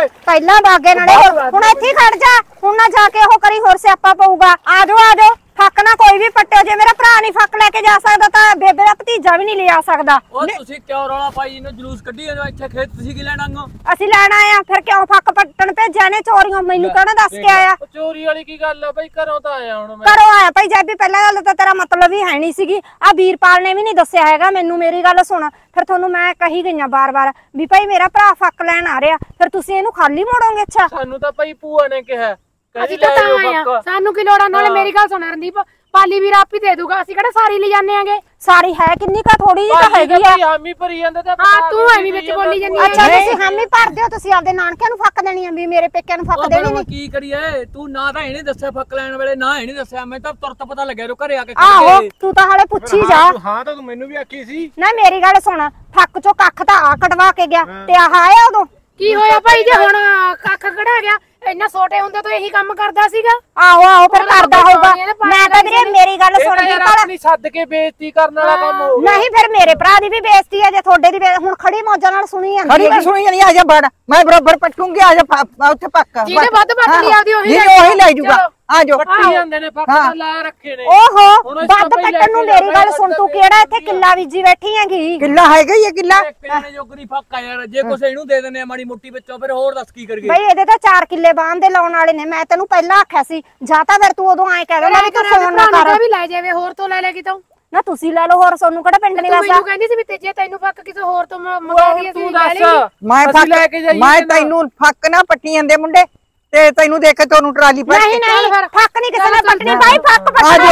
ਨਾਲੇ ਹੁਣ ਇੱਥੇ ਖੜ ਜਾ, ਹੁਣ ਨਾ ਜਾ ਕੇ ਉਹ ਕਰੀ ਹੋਰ ਸਿਆਪਾ ਪਊਗਾ। ਆਜੋ ਫੱਕ ਨਾ ਕੋਈ ਵੀ ਪੱਟਿਓ, ਜੇ ਮੇਰਾ ਭਰਾ ਨਹੀਂ ਫੱਕ ਲੈ ਕੇ ਜਾ ਸਕਦਾ ਤਾਂ ਬੇਬੇ ਦਾ ਭਤੀਜਾ ਵੀ ਨਹੀਂ ਲਿਆ ਸਕਦਾ। ਉਹ ਤੁਸੀਂ ਕਿਉਂ ਰੌਲਾ ਪਾਈ ਇਹਨੂੰ ਜਲੂਸ ਕੱਢੀ ਜਾਂਦਾ ਇੱਥੇ ਖੇਤ, ਤੁਸੀਂ ਕੀ ਲੈਣਾ ਆਂਗੋ? ਅਸੀਂ ਲੈਣ ਆਏ ਆ, ਫਿਰ ਕਿਉਂ ਫੱਕ ਪੱਟਣ ਭੇਜਿਆ ਨੇ ਚੋਰੀਆਂ? ਮੈਨੂੰ ਕਹਿਣਾ ਦੱਸ ਕੇ ਆਇਆ। ਚੋਰੀ ਵਾਲੀ ਕੀ ਗੱਲ ਆ ਬਈ, ਘਰੋਂ ਤਾਂ ਆਇਆ ਹੁਣ ਮੈਂ। ਘਰੋਂ ਆਇਆ ਭਾਈ ਜੈਬੀ, ਪਹਿਲਾਂ ਗੱਲ ਤਾਂ ਤੇਰਾ ਮਤਲਬ ਹੀ ਹੈ ਨਹੀਂ ਸੀਗੀ। ਆ ਵੀਰਪਾਲ ਨੇ ਵੀ ਨਹੀਂ ਦੱਸਿਆ ਹੈਗਾ ਮੈਨੂੰ। ਮੇਰੀ ਗੱਲ ਸੁਣ, ਫਿਰ ਤੁਹਾਨੂੰ ਮੈਂ ਕਹੀ ਗਈਆਂ ਬਾਰ-ਬਾਰ ਵੀ ਭਾਈ ਮੇਰਾ ਭਰਾ ਫੱਕ ਲੈਣ ਆ ਰਿਹਾ, ਫਿਰ ਤੁਸੀਂ ਇਹਨੂੰ ਖਾਲੀ ਮੋੜੋਗੇ? ਅੱਛਾ ਸਾਨੂੰ ਤਾਂ ਭਾਈ ਭੂਆ ਨੇ ਕਿਹਾ, ਅਸੀਂ ਤਾਂ ਆਇਆ, ਸਾਨੂੰ ਕੀ ਲੋੜ ਆ? ਨਾਲੇ ਮੇਰੀ ਗੱਲ ਸੁਣ ਰਣਦੀਪ, ਪਾਲੀ ਵੀਰ ਆਪ ਹੀ ਦੇ ਦੂਗਾ, ਅਸੀਂ ਕਿਹੜਾ ਸਾਰੀ ਲੈ ਜਾਂਦੇ ਆਂਗੇ। ਸਾਰੀ ਹੈ ਕਿੰਨੀ ਕਾ, ਥੋੜੀ ਜਿਹੀ ਤਾਂ ਹੈਗੀ ਆ। ਹਾਮੀ ਭਰੀ ਜਾਂਦੇ ਤੇ ਹਾਂ ਤੂੰ ਐਵੇਂ ਵਿੱਚ ਬੋਲੀ ਜਾਂਦੀ ਆ। ਅੱਛਾ ਤੁਸੀਂ ਹਾਮੀ ਭਰ ਦਿਓ, ਤੁਸੀਂ ਆਪਦੇ ਨਾਨਕਿਆਂ ਨੂੰ ਫੱਕ ਦੇਣੀ ਆ ਵੀ ਮੇਰੇ ਪੇਕਿਆਂ ਨੂੰ ਫੱਕ ਦੇਣੀ ਨਹੀਂ। ਕੀ ਕਰੀਏ, ਤੂੰ ਨਾ ਤਾਂ ਇਹਨੇ ਦੱਸਿਆ ਫੱਕ ਲੈਣ ਵੇਲੇ, ਨਾ ਇਹਨੇ ਦੱਸਿਆ, ਮੈਂ ਤਾਂ ਤੁਰਤ ਪਤਾ ਲੱਗਿਆ ਰੋ ਘਰੇ ਆ ਕੇ। ਆਹੋ ਤੂੰ ਤਾਂ ਹਾਲੇ ਪੁੱਛੀ ਜਾ। ਹਾਂ ਤਾਂ ਤੂੰ ਮੈਨੂੰ ਵੀ ਆਖੀ ਸੀ ਨਾ ਮੇਰੀ ਗੱਲ ਸੁਣ, ਫੱਕ ਚੋਂ ਕੱਖ ਤਾਂ ਆ ਕਢਵਾ ਕੇ ਗਿਆ ਤੇ ਆਹ ਆਇਆ ਉਦੋਂ। ਕੀ ਹੋਇਆ ਭਾਈ ਜੇ ਹੁਣ ਕੱਖ ਕਢਾ ਗਿਆ? ਇੰਨਾ ਛੋਟੇ ਹੁੰਦੇ ਤੋਂ ਇਹੀ ਕੰਮ ਕਰਦਾ ਸੀਗਾ। ਆਹੋ ਫਿਰ ਕਰਦਾ ਹੋਊਗਾ। ਮੈਂ ਤਾਂ ਵੀਰੇ ਮੇਰੀ ਗੱਲ ਸੁਣ ਯਾਰ ਆਪਣੀ ਸੱਦ ਕੇ ਬੇਇੱਜ਼ਤੀ ਕਰਨ ਵਾਲਾ ਕੰਮ ਹੋ ਗਿਆ। ਨਹੀਂ ਫਿਰ ਮੇਰੇ ਭਰਾ ਦੀ ਵੀ ਬੇਇੱਜ਼ਤੀ ਹੈ, ਜੇ ਤੁਹਾਡੇ ਦੀ ਹੁਣ ਖੜੀ ਮੌਜਾਂ ਨਾਲ ਸੁਣੀ ਜਾਂਦੀ ਖੜੀ ਮੈਂ ਸੁਣੀ ਜਾਂਦੀ। ਆ ਜਾ ਬੜ, ਮੈਂ ਬਰਾਬਰ ਪੱਟੂਗੀ, ਆ ਜਾ ਉੱਥੇ ਪੱਕ ਜਿਹਨੇ ਵੱਧ ਪੱਟ ਲਈ ਆਪਦੀ ਉਹੀ ਲੈ ਜੂਗਾ। ਆ ਜਾ ਪੱਟੀ ਜਾਂਦੇ ਨੇ, ਫੱਕ ਲਾ ਰੱਖੇ ਨੇ। ਓਹੋ ਵੱਧ ਪੱਟਣ ਨੂੰ ਮੇਰੀ ਗੱਲ ਸੁਣ, ਤੂੰ ਕਿਹੜਾ ਇੱਥੇ ਕਿੱਲਾ ਬੀਜੀ ਬੈਠੀ ਹੈਗੀ? ਕਿੱਲਾ ਹੈਗਾ ਹੀ ਕਿੱਲਾ। ਕਿੰਨੇ ਜੋਗਰੀ ਫੱਕ ਆ ਯਾਰ, ਜੇ ਕੁਛ ਇਹਨੂੰ ਦੇ ਦਿੰਦੇ ਆ ਮਾੜੀ ਮੋਟੀ ਵਿੱਚੋਂ, ਫਿਰ ਹੋਰ ਦੱਸ ਕੀ ਕਰੀਏ? ਬਈ ਇਹਦੇ ਤਾਂ 4 ਕਿੱਲੇ ਬਾਹਨ ਦੇ ਲਾਉਣ ਵਾਲੇ ਨੇ। ਮੈਂ ਤੈਨੂੰ ਪਹਿਲਾਂ ਆਖਿਆ ਸੀ, ਜਾਂ ਤਾਂ ਫਿਰ ਤੂੰ ਉਦੋਂ ਐਂ ਕਹਿ ਦੇਣਾ ਵੀ ਤੂੰ ਫੋਨ ਨਾ ਕਰ। ਵੀ ਲੈ ਜਾਵੇ, ਹੋਰ ਤੋਂ ਲੈ ਕਿਤੋਂ ਨਾ ਤੁਸੀਂ ਲੈ ਲਓ, ਹੋਰ ਸੋਨੂੰ ਕਿਹੜਾ ਪਿੰਡ ਨਹੀਂ ਵਸਦਾ। ਮੈਨੂੰ ਕਹਿੰਦੀ ਸੀ ਵੀ ਜੇ ਤੈਨੂੰ ਫੱਕ ਕਿਸੇ ਹੋਰ ਤੋਂ ਮੰਗਾ ਦਈਏ ਤੂੰ ਦੱਸ, ਮੈਂ ਲੈ ਕੇ ਜਾਈਏ। ਮੈਂ ਤੈਨੂੰ ਫੱਕ ਨਾ ਪੱਟੀ ਜਾਂਦੇ ਮੁੰਡੇ, ਤੇ ਤੈਨੂੰ ਦੇਖ ਕੇ ਤੁਹਾਨੂੰ ਟਰਾਲੀ ਪਾ ਨਹੀਂ ਫੱਕ ਨਹੀਂ ਕਿਸੇ ਨੇ ਪੱਟਣੀ ਬਾਈ, ਫੱਕ ਪੱਟਣਾ। ਆ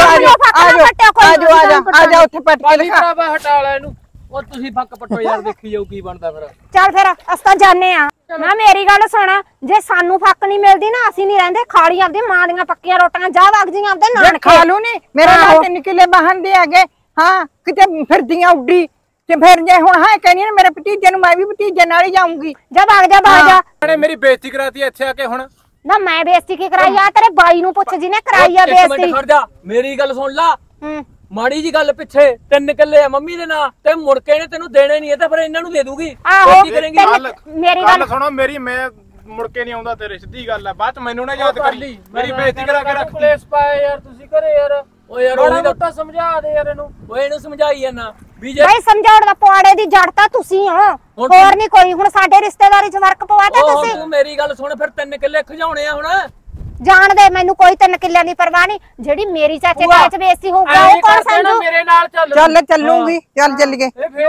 ਜਾ ਉੱਥੇ ਪੱਟ ਕੇ ਦਿਖਾ। ਹਟਾ ਲੈ ਇਹਨੂੰ। ਉਹ ਤੁਸੀਂ ਫੱਕ ਪੱਟੋ ਯਾਰ, ਦੇਖੀ ਜਾਊ ਕੀ ਬਣਦਾ ਫਿਰ। ਚੱਲ ਫਿਰ ਅਸਤਾ ਜਾਣੇ ਆ ਨਾ। ਮੇਰੀ ਗੱਲ ਸੁਣ, ਜੇ ਸਾਨੂੰ ਫੱਕ ਨਹੀਂ ਮਿਲਦੀ ਨਾ, ਅਸੀਂ ਨਹੀਂ ਰਹਿੰਦੇ ਖਾਲੀ ਆਪਦੀ ਮਾਂ ਦੀਆਂ ਪੱਕੀਆਂ ਰੋਟੀਆਂ। ਜਾ ਵਗ ਜੀ ਆਪਦੇ ਨਾਨਕੇ ਖਾ ਲੂ ਨੀ, ਮੇਰੇ ਨਾਲ 3 ਕਿੱਲੇ ਬਾਹਨ ਦੇ ਹੈਗੇ। ਹਾਂ ਕਿਤੇ ਫਿਰਦੀਆਂ ਉੱਡੀ ਤੇ ਫਿਰ ਜੇ ਹੁਣ ਹਾਂ ਕਹਿੰਦੀ ਮੇਰੇ ਭਤੀਜੇ ਨੂੰ, ਮੈਂ ਵੀ ਭਤੀਜੇ ਨਾਲ ਹੀ ਜਾਊਂਗੀ। ਜਾ ਵਗ ਜਾ। ਇਹਨੇ ਮੇਰੀ ਬੇਇੱਜ਼ਤੀ ਕਰਾਤੀ ਇੱਥੇ ਆ ਕੇ। ਹੁਣ ਨਾ ਮੈਂ ਬੇਇੱਜ਼ਤੀ ਕੀ ਕਰਾਈ ਆ? ਤੇਰੇ ਬਾਈ ਨੂੰ ਪੁੱਛ ਜਿਹਨੇ ਕਰਾਈ ਆ ਬੇਇੱਜ਼ਤੀ। ਇੱਕ ਮਿੰਟ ਖੜ ਜਾ, ਮੇਰੀ ਗੱਲ ਸੁਣ ਲਾ। ਮਾੜੀ ਜੀ ਗੱਲ ਪਿੱਛੇ 3 ਕਿੱਲੇ ਆ ਮੰਮੀ ਦੇ ਨਾਂ ਤੇ, ਮੁੜ ਕੇ ਇਹਨੇ ਤੈਨੂੰ ਦੇਣੇ ਨਹੀਂ, ਇਹ ਤਾਂ ਫਿਰ ਇਹਨਾਂ ਨੂੰ ਦੇ ਦੂਗੀ। ਆਹੋ ਕੀ ਕਰੇਂਗੀ? ਮੇਰੀ ਗੱਲ ਸੁਣੋ ਮੇਰੀ, ਮੈਂ ਮੁੜ ਕੇ ਨਹੀਂ ਆਉਂਦਾ ਤੇਰੇ, ਸਿੱਧੀ ਗੱਲ ਆ। ਬਾਅਦ ਮੈਨੂੰ ਨਾ ਯਾਦ ਕਰ ਲਈ, ਮੇਰੀ ਬੇਇੱਜ਼ਤੀ ਕਰਾ ਕੇ ਰੱਖ। ਪਲੇਸ ਪਾਇਆ ਯਾਰ ਤੁਸੀਂ ਘਰੇ ਯਾਰ। ਓ ਯਾਰ ਉਹੀ ਤਾਂ ਸਮਝਾ ਦੇ ਯਾਰ ਇਹਨੂੰ। ਓਏ ਇਹਨੂੰ ਸਮਝਾਈ ਜਾਂਦਾ ਵੀ ਜੇ ਬਾਈ ਸਮਝਾਉਣ ਦਾ ਪੁਆੜੇ ਦੀ ਜੜ ਤਾਂ ਤੁਸੀਂ ਹੋ, ਹੋਰ ਨਹੀਂ ਕੋਈ। ਹੁਣ ਸਾਡੇ ਰਿਸ਼ਤੇਦਾਰੀ 'ਚ ਵਰਕ ਪਵਾਤਾ ਤੁਸੀਂ। ਤੂੰ ਮੇਰੀ ਗੱਲ ਸੁਣ, ਫਿਰ 3 ਕਿੱਲੇ ਖਿਜਾਉਣੇ ਆ ਹੁਣ। ਜਾਣ ਦੇ, ਮੈਨੂੰ ਕੋਈ 3 ਕਿੱਲਿਆਂ ਦੀ ਪਰਵਾਹ ਨਹੀਂ। ਜਿਹੜੀ ਮੇਰੀ ਚਾਚੇ ਤਾਏ 'ਚ ਬੇਇੱਜ਼ਤੀ ਹੋਊਗਾ ਉਹ ਕੌਣ ਸਮਝੂ? ਮੇਰੇ ਨਾਲ ਚੱਲ ਚੱਲੂਗੀ, ਚੱਲੀਏ।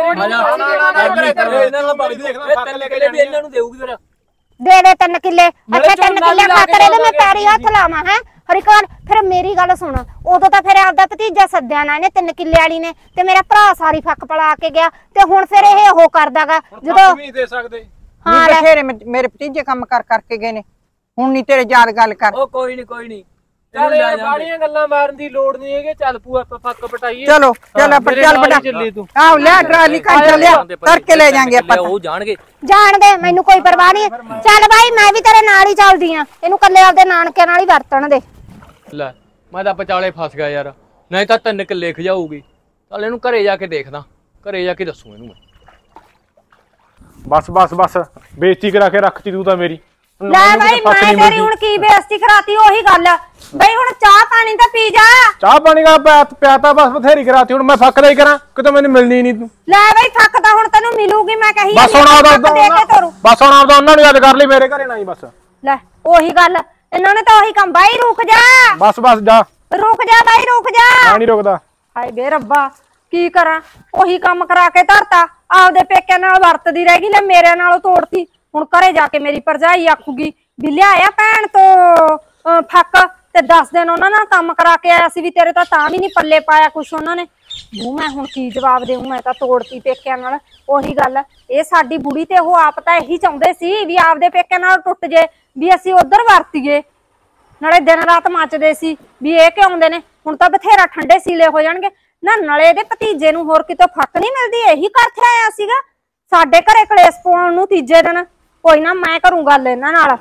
ਇਹਨਾਂ ਨੂੰ ਦੇਊਗੀ ਫਿਰ। ਦੇ 3 ਕਿੱਲੇ। ਅੱਛਾ 3 ਕਿੱਲੇ ਖਾਤਰ ਇਹਦੇ ਮੈਂ ਪੈਰੀ ਹੱਥ ਲਾਵਾਂ ਹੈ ਹਰੀਕਾਨ? ਫਿਰ ਮੇਰੀ ਗੱਲ ਸੁਣ, ਉਦੋਂ ਤਾਂ ਫਿਰ ਆਪਦਾ ਭਤੀਜਾ ਸੱਦਿਆ ਨਾ ਇਹਨੇ 3 ਕਿੱਲੇ ਵਾਲੀ ਨੇ, ਤੇ ਮੇਰਾ ਭਰਾ ਸਾਰੀ ਫੱਕ ਪਲਾ ਕੇ ਗਿਆ, ਤੇ ਹੁਣ ਫਿਰ ਇਹ ਉਹ ਕਰਦਾਗਾ ਜਦੋਂ ਨਹੀਂ ਦੇ ਸਕਦੇ। ਹਾਂ ਬਥੇਰੇ ਮੇਰੇ ਭਤੀਜੇ ਕੰਮ ਕਰਕੇ ਗਏ ਨੇ, ਹੁਣ ਨਹੀਂ ਤੇਰੇ ਯਾਦ ਗੱਲ ਕਰ। ਉਹ ਕੋਈ ਨਹੀਂ ਚੱਲ ਯਾਰ ਬਾੜੀਆਂ ਗੱਲਾਂ ਮਾਰਨ ਦੀ ਲੋੜ ਨਹੀਂ ਹੈਗੀ। ਚੱਲ ਪੂਆ ਫੱਕ ਪਟਾਈਏ। ਚਲੋ ਚੱਲ ਬਟਾ ਚੱਲੀ ਤੂੰ। ਆਹ ਲੈ ਟਰਾਲੀ ਕੱਢ ਲਿਆ, ਕਰਕੇ ਲੈ ਜਾਾਂਗੇ ਆਪਾਂ। ਉਹ ਜਾਣਗੇ। ਜਾਣ ਦੇ, ਮੈਨੂੰ ਕੋਈ ਪਰਵਾਹ ਨਹੀਂ। ਚੱਲ ਬਾਈ ਮੈਂ ਵੀ ਤੇਰੇ ਨਾਲ ਹੀ ਚੱਲਦੀ ਆ, ਇਹਨੂੰ ਕੱਲੇ ਆਪਦੇ ਨਾਨਕੇ ਨਾਲ ਹੀ ਵਰਤਣ ਦੇ। ਲੈ ਮੈਂ ਤਾਂ ਵਿਚਾਲੇ ਫਸ ਗਿਆ ਯਾਰ, ਨਹੀਂ ਤਾਂ 3 ਕਿੱਲੇ ਖਿਜਾਊਗੀ। ਚੱਲ ਇਹਨੂੰ ਘਰੇ ਜਾ ਕੇ ਦੇਖਦਾ, ਘਰੇ ਜਾ ਕੇ ਦੱਸੂ ਇਹਨੂੰ ਮੈਂ। ਬਸ ਬੇਇੱਜ਼ਤੀ ਕਰਾ ਕੇ ਰੱਖਤੀ ਤੂੰ ਤਾਂ ਮੇਰੀ। ਲੈ ਬਾਈ ਮੈਂ ਤੇਰੀ ਹੁਣ ਕੀ ਬੇਇੱਜ਼ਤੀ ਕਰਾਤੀ? ਉਹੀ ਗੱਲ ਬਈ, ਹੁਣ ਚਾਹ ਪਾਣੀ ਤਾਂ ਪੀ ਜਾ। ਚਾਹ ਪਾਣੀ ਦਾ ਪਿਆਤਾ ਬਸ, ਬਥੇਰੀ ਕਰਾਤੀ। ਹੁਣ ਮੈਂ ਫੱਕ ਦਾ ਹੀ ਕਰਾਂ, ਕਿਤੇ ਮੈਨੂੰ ਮਿਲਣੀ ਨਹੀਂ ਤੂੰ। ਲੈ ਬਾਈ ਫੱਕ ਤਾਂ ਹੁਣ ਤੈਨੂੰ ਮਿਲੂਗੀ, ਮੈਂ ਕਹੀ ਬਸ ਹੁਣ ਆਪਦਾ ਉਹਨਾਂ ਨੂੰ ਯਾਦ ਕਰ ਲਈ, ਮੇਰੇ ਘਰੇ ਨਾ ਹੀ ਬਸ। ਲੈ ਉਹੀ ਗੱਲ, ਇਹਨਾਂ ਨੇ ਤਾਂ ਉਹੀ ਕੰਮ। ਬਾਈ ਰੁਕ ਜਾ, ਬਸ ਜਾ, ਰੁਕ ਜਾ ਬਾਈ, ਰੁਕ ਜਾ। ਮੈਂ ਨਹੀਂ ਰੁਕਦਾ। ਹਾਏ ਬੇ ਰੱਬਾ, ਕੀ ਕਰਾਂ? ਉਹੀ ਕੰਮ ਕਰਾ ਕੇ ਧਰਤਾ, ਆਪਦੇ ਪੇਕਿਆਂ ਨਾਲ ਵਰਤਦੀ ਰਹਿ ਗਈ। ਲੈ ਮੇਰੇ ਨਾਲੋਂ ਤੋੜਤੀ। ਹੁਣ ਘਰੇ ਜਾ ਕੇ ਮੇਰੀ ਭਰਜਾਈ ਆਖੂਗੀ ਵੀ ਲਿਆਇਆ ਭੈਣ ਤੋਂ ਫੱਕ, ਤੇ 10 ਦਿਨ ਉਹਨਾਂ ਨਾਲ ਕੰਮ ਕਰਾ ਕੇ ਆਇਆ ਸੀ ਵੀ ਤੇਰੇ ਤਾਂ ਵੀ ਨਹੀਂ ਪੱਲੇ ਪਾਇਆ ਕੁਛ ਉਹਨਾਂ ਨੇ। ਮੈਂ ਹੁਣ ਕੀ ਜਵਾਬ ਦੇਵਾਂ? ਮੈਂ ਤਾਂ ਤੋੜਤੀ ਪੇਕਿਆਂ ਨਾਲ। ਉਹੀ ਗੱਲ, ਇਹ ਸਾਡੀ ਬੁੜੀ ਤੇ ਉਹ ਆਪ ਤਾਂ ਇਹੀ ਚਾਹੁੰਦੇ ਸੀ ਵੀ ਆਪਦੇ ਪੇਕਿਆਂ ਨਾਲ ਟੁੱਟ ਜੇ, ਵੀ ਅਸੀਂ ਉਧਰ ਵਰਤੀਏ। ਨਾਲੇ ਦਿਨ ਰਾਤ ਮੱਚਦੇ ਸੀ ਵੀ ਇਹ ਕਿਉਂ ਆਉਂਦੇ ਨੇ, ਹੁਣ ਤਾਂ ਬਥੇਰਾ ਠੰਡੇ ਸੀਲੇ ਹੋ ਜਾਣਗੇ ਨਾ। ਨਾਲੇ ਇਹਦੇ ਭਤੀਜੇ ਨੂੰ ਹੋਰ ਕਿਤੋਂ ਫੱਕ ਨਹੀਂ ਮਿਲਦੀ, ਇਹੀ ਕਰਕੇ ਆਇਆ ਸੀਗਾ ਸਾਡੇ ਘਰੇ ਕਲੇਸ਼ ਪਾਉਣ ਨੂੰ ਤੀਜੇ ਦਿਨ। ਕੋਈ ਨਾ ਮੈਂ ਕਰੂੰ ਗੱਲ ਇਹਨਾਂ ਨਾਲ।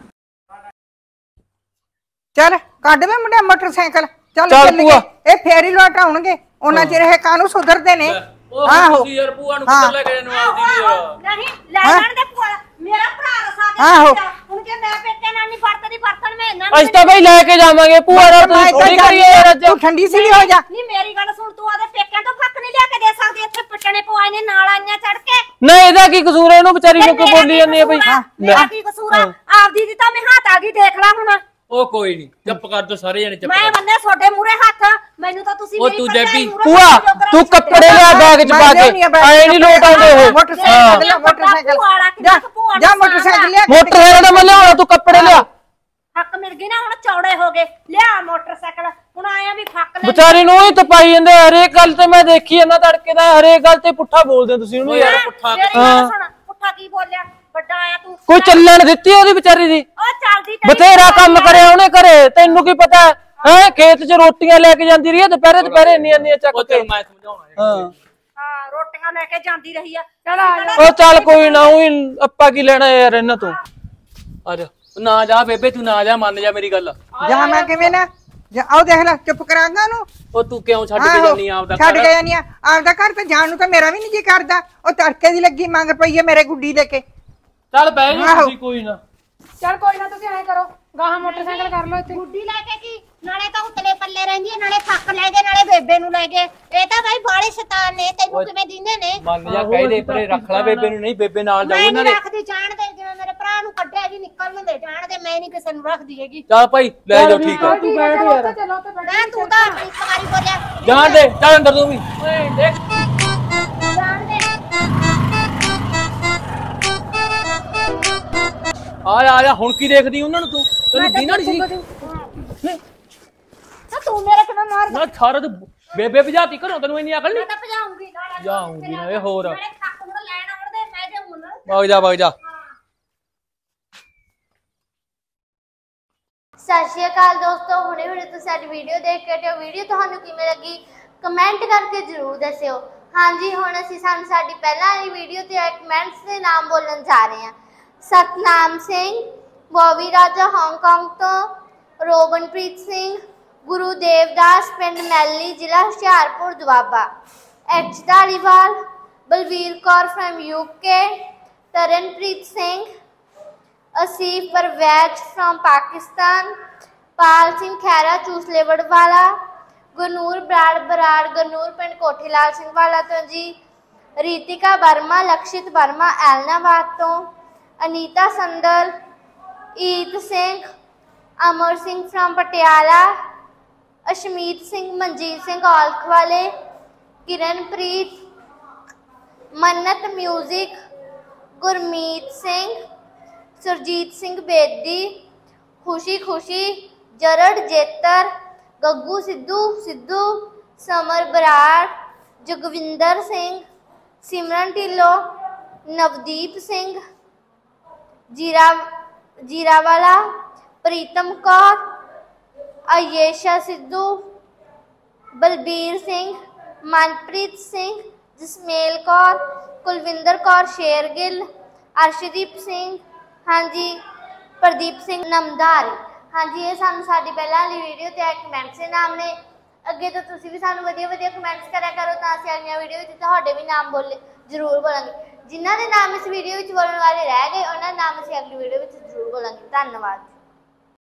ਚੱਲ ਕੱਢ ਵੇ ਮੁੰਡਿਆ ਮੋਟਰਸਾਈਕਲ। ਚੱਲ ਚੱਲ ਚੱਲ ਭੂਆ। ਗਏ ਇਹ ਫੇਰ ਹੀ ਲੌਟ ਆਉਣਗੇ ਉਹਨਾਂ ਚਿਰ ਇਹ ਕਾਹਨੂੰ ਸੁਧਰਦੇ ਨੇ। ਉਹ ਆਹੋ ਤੁਸੀਂ ਯਾਰ ਭੂਆ ਨੂੰ ਕਿੱਧਰ ਲੈ ਕੇ ਜਾਣੋ ਆਪਦੀ ਨੂੰ ਯਾਰ। ਨਹੀਂ ਲੈ ਜਾਣ ਦੇ ਭੂਆ ਮੇਰਾ ਭਰਾ ਰਸਾ ਦੇ ਆਹੋ। ਹੁਣ ਜੇ ਮੈਂ ਪੇਕੇ ਨਾਲ ਨਹੀਂ ਵਰਤਦੀ ਵਰਤਣ ਮੈਂ ਇਹਨਾਂ ਅਸੀਂ ਤਾਂ ਬਈ ਲੈ ਕੇ ਜਾਵਾਂਗੇ ਭੂਆ ਨਾਲ, ਤੁਸੀਂ ਥੋੜੀ ਕਰੀਏ ਯਾਰ ਅੱਜ। ਤੂੰ ਠੰਡੀ ਸੀ ਹੋ ਜਾ। ਨਹੀਂ ਮੇਰੀ ਗੱਲ ਸੁਣ ਤੂੰ ਆਦੇ ਪੇਕਿਆਂ ਤੋਂ ਫੱਕ ਨਹੀਂ ਲਿਆ ਕੇ ਦੇ ਸਕਦੀ ਇੱਥੇ ਪਿੱਟਣੇ ਪਵਾਏ ਨੇ ਨਾਲ ਆਈਆਂ ਚੜ ਕੇ। ਨਹੀਂ ਇਹਦਾ ਕੀ ਕਸੂਰ ਹੈ, ਇਹਨੂੰ ਵਿਚਾਰੀ ਨੂੰ ਕਿਉਂ ਬੋਲੀ ਜਾਂਦੀ ਹੈ ਬਈ। ਮੇਰਾ ਕੀ ਕਸੂਰ ਆ ਆਪਦੀ ਦੀ ਤਾਂ ਮੈਂ ਹੱਥ ਆ ਗਈ ਦੇਖ ਲੈ ਹੁਣ। ਉਹ ਕੋਈ ਨਹੀਂ ਚੁੱਪ ਕਰ ਦੋ ਸਾਰੇ ਜਣੇ ਚੁੱਪ ਮੈਂ ਕਰ। ਬੰਦੇ ਤੁਹਾਡੇ ਮੂਰੇ ਹੱਥ ਮੈਨੂੰ ਤਾਂ ਤੁਸੀਂ ਉਹ ਤੂੰ ਜੈਬੀ, ਭੂਆ ਤੂੰ ਕੱਪੜੇ ਲਿਆ ਬੈਗ ਚ ਪਾ ਕੇ, ਐ ਨਹੀਂ ਲੋਟ ਆਉਂਦੇ ਇਹ। ਮੋਟਰਸਾਈਕਲ ਜਾ ਮੋਟਰਸਾਈਕਲ ਲਿਆ। ਮੋਟਰਸਾਈਕਲ ਦਾ ਮੈਂ ਲਿਆਉਣਾ, ਤੂੰ ਕੱਪੜੇ ਲਿਆ। ਹੱਕ ਮਿਲ ਗਈ ਨਾ ਹੁਣ ਚੌੜੇ ਹੋ ਗਏ ਲਿਆ ਮੋਟਰਸਾਈਕਲ ਹੁਣ ਆਇਆ ਵੀ ਫੱਕ ਲੈ ਵਿਚਾਰੀ ਨੂੰ ਹੀ ਤਪਾਈ ਜਾਂਦੇ, ਹਰੇਕ ਗੱਲ ਤੇ ਮੈਂ ਦੇਖੀ ਇਹਨਾਂ ਤੜਕੇ ਦਾ, ਹਰੇਕ ਗੱਲ ਤੇ ਪੁੱਠਾ ਬੋਲਦੇ ਤੁਸੀਂ ਉਹਨੂੰ ਯਾਰ। ਪੁੱਠਾ ਮੇਰੀ ਗੱਲ ਸੁਣ ਪੁੱਠਾ ਕੀ ਬੋਲਿਆ ਵੱਡਾ ਆਇਆ ਤੂੰ ਕੋਈ ਚੱਲਣ ਦਿੱਤੀ ਉਹਦੀ ਵਿਚਾਰੀ ਦੀ? ਉਹ ਚੱਲਦੀ ਬਥੇਰਾ ਕੰਮ ਕਰਿਆ ਉਹਨੇ ਘਰੇ, ਤੈਨੂੰ ਕੀ ਪਤਾ ਹੈ? ਖੇਤ 'ਚ ਰੋਟੀਆਂ ਲੈ ਕੇ ਜਾਂਦੀ ਰਹੀ ਹੈ ਦੁਪਹਿਰੇ ਇੰਨੀਆਂ ਚੱਕ ਕੇ। ਮੈਂ ਸਮਝਾਉਣਾ ਹਾਂ ਹਾਂ ਰੋਟੀਆਂ ਲੈ ਕੇ ਜਾਂਦੀ ਰਹੀ ਆ। ਚਲ ਆ ਜਾ। ਉਹ ਚੱਲ ਕੋਈ ਨਾ, ਉਹੀ ਆਪਾਂ ਕੀ ਲੈਣਾ ਯਾਰ ਇਹਨਾਂ ਤੋਂ। ਆ ਜਾ ਨਾ ਜਾ ਬੇਬੇ, ਤੂੰ ਨਾ ਜਾ, ਮੰਨ ਜਾ ਮੇਰੀ ਗੱਲ। ਜਾ ਮੈਂ ਕਿਵੇਂ ਨਾ ਆਓ ਦੇਖ ਲੈ ਚੁੱਪ ਕਰਾਂਗਾ ਨੂੰ। ਉਹ ਤੂੰ ਕਿਉਂ ਛੱਡ ਕੇ ਜਾਨੀ ਆਪਦਾ ਛੱਡ ਕੇ ਜਾਨੀ ਆਪਦਾ ਘਰ ਤੇ ਜਾਣ ਨੂੰ ਤਾਂ ਮੇਰਾ ਵੀ ਨਹੀਂ ਜੀ ਕਰਦਾ। ਉਹ ਤੜਕੇ ਦੀ ਲੱਗੀ ਮੰਗ ਪਈ ਹੈ ਮੇਰੇ ਗੁੱਡੀ ਲੈ ਕੇ। ਚੱਲ ਬਹਿ ਜਾ ਤੁਸੀਂ, ਕੋਈ ਨਾ। ਚਲ ਕੋਈ ਨਾ ਤੁਸੀਂ ਐ ਕਰੋ ਗਾਹਾਂ ਮੋਟਰਸਾਈਕਲ ਕਰ ਲਓ ਇੱਥੇ। ਗੁੱਡੀ ਲੈ ਕੇ ਕੀ ਨਾਲੇ ਤਾਂ ਉਤਲੇ ਪੱਲੇ ਰਹਿੰਦੀ ਹੈ ਨਾਲੇ ਫੱਕ ਲੈ ਗਏ ਨਾਲੇ ਬੇਬੇ ਨੂੰ ਲੈ ਗਏ। ਇਹ ਤਾਂ ਬਾਈ ਬਾਲੇ ਸ਼ੈਤਾਨ ਨੇ ਤੈਨੂੰ ਕਿਵੇਂ ਦਿੰਦੇ ਨੇ। ਮੰਨ ਜਾ ਕਹਿ ਦੇ ਪਰੇ ਰੱਖ ਲੈ ਬੇਬੇ ਨੂੰ। ਨਹੀਂ ਬੇਬੇ ਨਾਲ ਜਾਊ ਮੈਂ ਇਹਨਾਂ ਨਹੀਂ ਦੇ। ਰੱਖਦੀ ਜਾਣ ਦੇ ਜਿਵੇਂ ਮੇਰੇ ਭਰਾ ਨੂੰ ਕੱਢਿਆ ਜੀ ਨਿਕਲਣ ਦੇ ਜਾਣ ਦੇ ਮੈਂ ਨਹੀਂ ਕਿਸੇ ਨੂੰ ਰੱਖਦੀ ਹੈਗੀ। ਚੱਲ ਭਾਈ ਲੈ ਜਾਓ ਠੀਕ ਆ। ਠੀਕ ਹੈ ਚਲੋ ਉੱਥੇ ਚਲੋ ਉੱਥੇ ਬੈਠੋ। ਮੈਂ ਤੂੰ ਤਾਂ ਇੱਕ ਵਾਰੀ ਬੋਲਿਆ ਜਾਣ ਦੇ, ਚੱਲ ਅੰਦਰ ਤੂੰ ਵੀ। ਓਏ ਦੇਖ ਜਾਣ ਦੇ। ਆ ਜਾ ਹੁਣ ਕੀ ਦੇਖਦੀ ਉਹਨਾਂ ਨੂੰ ਤੂੰ? ਤੈਨੂੰ ਦੀਨਾ ਨਹੀਂ ਸੀ? ਤਾਂ ਤੂੰ ਮੇਰੇ ਕਿਵੇਂ ਮਾਰ ਨਾ ਸਾਰਾ ਤੂੰ ਬੇਬੇ ਭਜਾਤੀ ਘਰੋਂ, ਤੈਨੂੰ ਇੰਨੀ ਅਕਲ ਨਹੀਂ? ਤਾਂ ਭਜਾਉਂਗੀ ਨਾਲ ਜਾਊਂਗੀ ਨਾ ਇਹ ਹੋਰ। ਨਾਲੇ ਫੱਕ ਹੁਣ ਲੈਣ ਆਉਣ ਦੇ ਮੈਂ ਜੇ ਹੁਣ ਵਗ ਜਾ ਵਗ ਜਾ। ਸਤਿ ਸ਼੍ਰੀ ਅਕਾਲ ਦੋਸਤੋ, ਹੁਣੇ ਤੁਸੀਂ ਸਾਡੀ ਵੀਡੀਓ ਦੇਖ ਕੇ ਹਟਿਓ। ਵੀਡੀਓ ਤੁਹਾਨੂੰ ਕਿਵੇਂ ਲੱਗੀ ਕਮੈਂਟ ਕਰਕੇ ਜ਼ਰੂਰ ਦੱਸਿਓ। ਹਾਂਜੀ ਹੁਣ ਅਸੀਂ ਸਾਡੀ ਪਹਿਲਾਂ ਵਾਲੀ ਵੀਡੀਓ ਤੇ ਕਮੈਂਟਸ ਦੇ ਨਾਮ ਬੋਲਣ ਜਾ ਰਹੇ ਹਾਂ। ਸਤਨਾਮ ਸਿੰਘ, ਬੋਬੀ ਰਾਜਾ ਹਾਂਗਕਾਂਗ ਤੋਂ, ਰੋਬਨਪ੍ਰੀਤ ਸਿੰਘ, ਗੁਰੂ ਦੇਵਦਾਸ ਪਿੰਡ ਮੈਲੀ ਜ਼ਿਲ੍ਹਾ Hoshiarpur Doaba, H Dhaliwal, Balvir Kaur from UK, Taranpreet Singh, Asif Parvez from Pakistan, Pal Singh Khaira Chusle Varwala, Gurnoor Brar Gurnoor ਪਿੰਡ ਕੋਠੀ ਲਾਲ ਸਿੰਘ ਵਾਲਾ ਤੋਂ ਜੀ, ਰੀਤਿਕਾ ਵਰਮਾ, ਲਕਸ਼ਿਤ ਵਰਮਾ ਐਲਨਾਬਾਦ ਤੋਂ, ਅਨੀਤਾ ਸੰਦਲ, ਈਤ ਸਿੰਘ, ਅਮਰ ਸਿੰਘ ਫਰਮ ਪਟਿਆਲਾ, ਅਸ਼ਮੀਤ ਸਿੰਘ, ਮਨਜੀਤ ਸਿੰਘ ਔਲਖ ਵਾਲੇ, ਕਿਰਨਪ੍ਰੀਤ, ਮੰਨਤ ਮਿਊਜ਼ਿਕ, ਗੁਰਮੀਤ ਸਿੰਘ, ਸੁਰਜੀਤ ਸਿੰਘ ਬੇਦੀ, ਖੁਸ਼ੀ ਜਰੜ ਜੇਤਰ, ਗੱਗੂ ਸਿੱਧੂ, ਸਮਰ ਬਰਾੜ, ਜਗਵਿੰਦਰ ਸਿੰਘ, ਸਿਮਰਨ ਢਿੱਲੋਂ, ਨਵਦੀਪ ਸਿੰਘ, ਜੀਰਾਵਾਲਾ, ਪ੍ਰੀਤਮ ਕੌਰ, ਆਯੇਸ਼ਾ ਸਿੱਧੂ, ਬਲਬੀਰ ਸਿੰਘ, ਮਨਪ੍ਰੀਤ ਸਿੰਘ, ਜਸਮੇਲ ਕੌਰ, ਕੁਲਵਿੰਦਰ ਕੌਰ ਸ਼ੇਰਗਿੱਲ, ਅਰਸ਼ਦੀਪ ਸਿੰਘ, ਹਾਂਜੀ ਪ੍ਰਦੀਪ ਸਿੰਘ ਨਮਦਾਰੀ। ਹਾਂਜੀ ਇਹ ਸਾਨੂੰ ਸਾਡੀ ਪਹਿਲਾਂ ਵਾਲੀ ਵੀਡੀਓ ਤੇ ਕਮੈਂਟਸ ਦੇ ਨਾਮ ਨੇ। ਅੱਗੇ ਤੋਂ ਤੁਸੀਂ ਵੀ ਸਾਨੂੰ ਵਧੀਆ ਕਮੈਂਟਸ ਕਰਿਆ ਕਰੋ ਤਾਂ ਅਸੀਂ ਅਗਲੀਆਂ ਵੀਡੀਓ ਵਿੱਚ ਤੁਹਾਡੇ ਵੀ ਨਾਮ ਜ਼ਰੂਰ ਬੋਲਾਂਗੇ। ਜਿਨ੍ਹਾਂ ਦੇ ਨਾਮ ਇਸ ਵੀਡੀਓ ਵਿੱਚ ਬੋਲਣ ਵਾਲੇ ਰਹਿ ਗਏ ਉਹਨਾਂ ਦੇ ਨਾਮ ਅਸੀਂ ਅਗਲੀ ਵੀਡੀਓ ਵਿੱਚ ਜ਼ਰੂਰ ਬੋਲਾਂਗੇ। ਧੰਨਵਾਦ।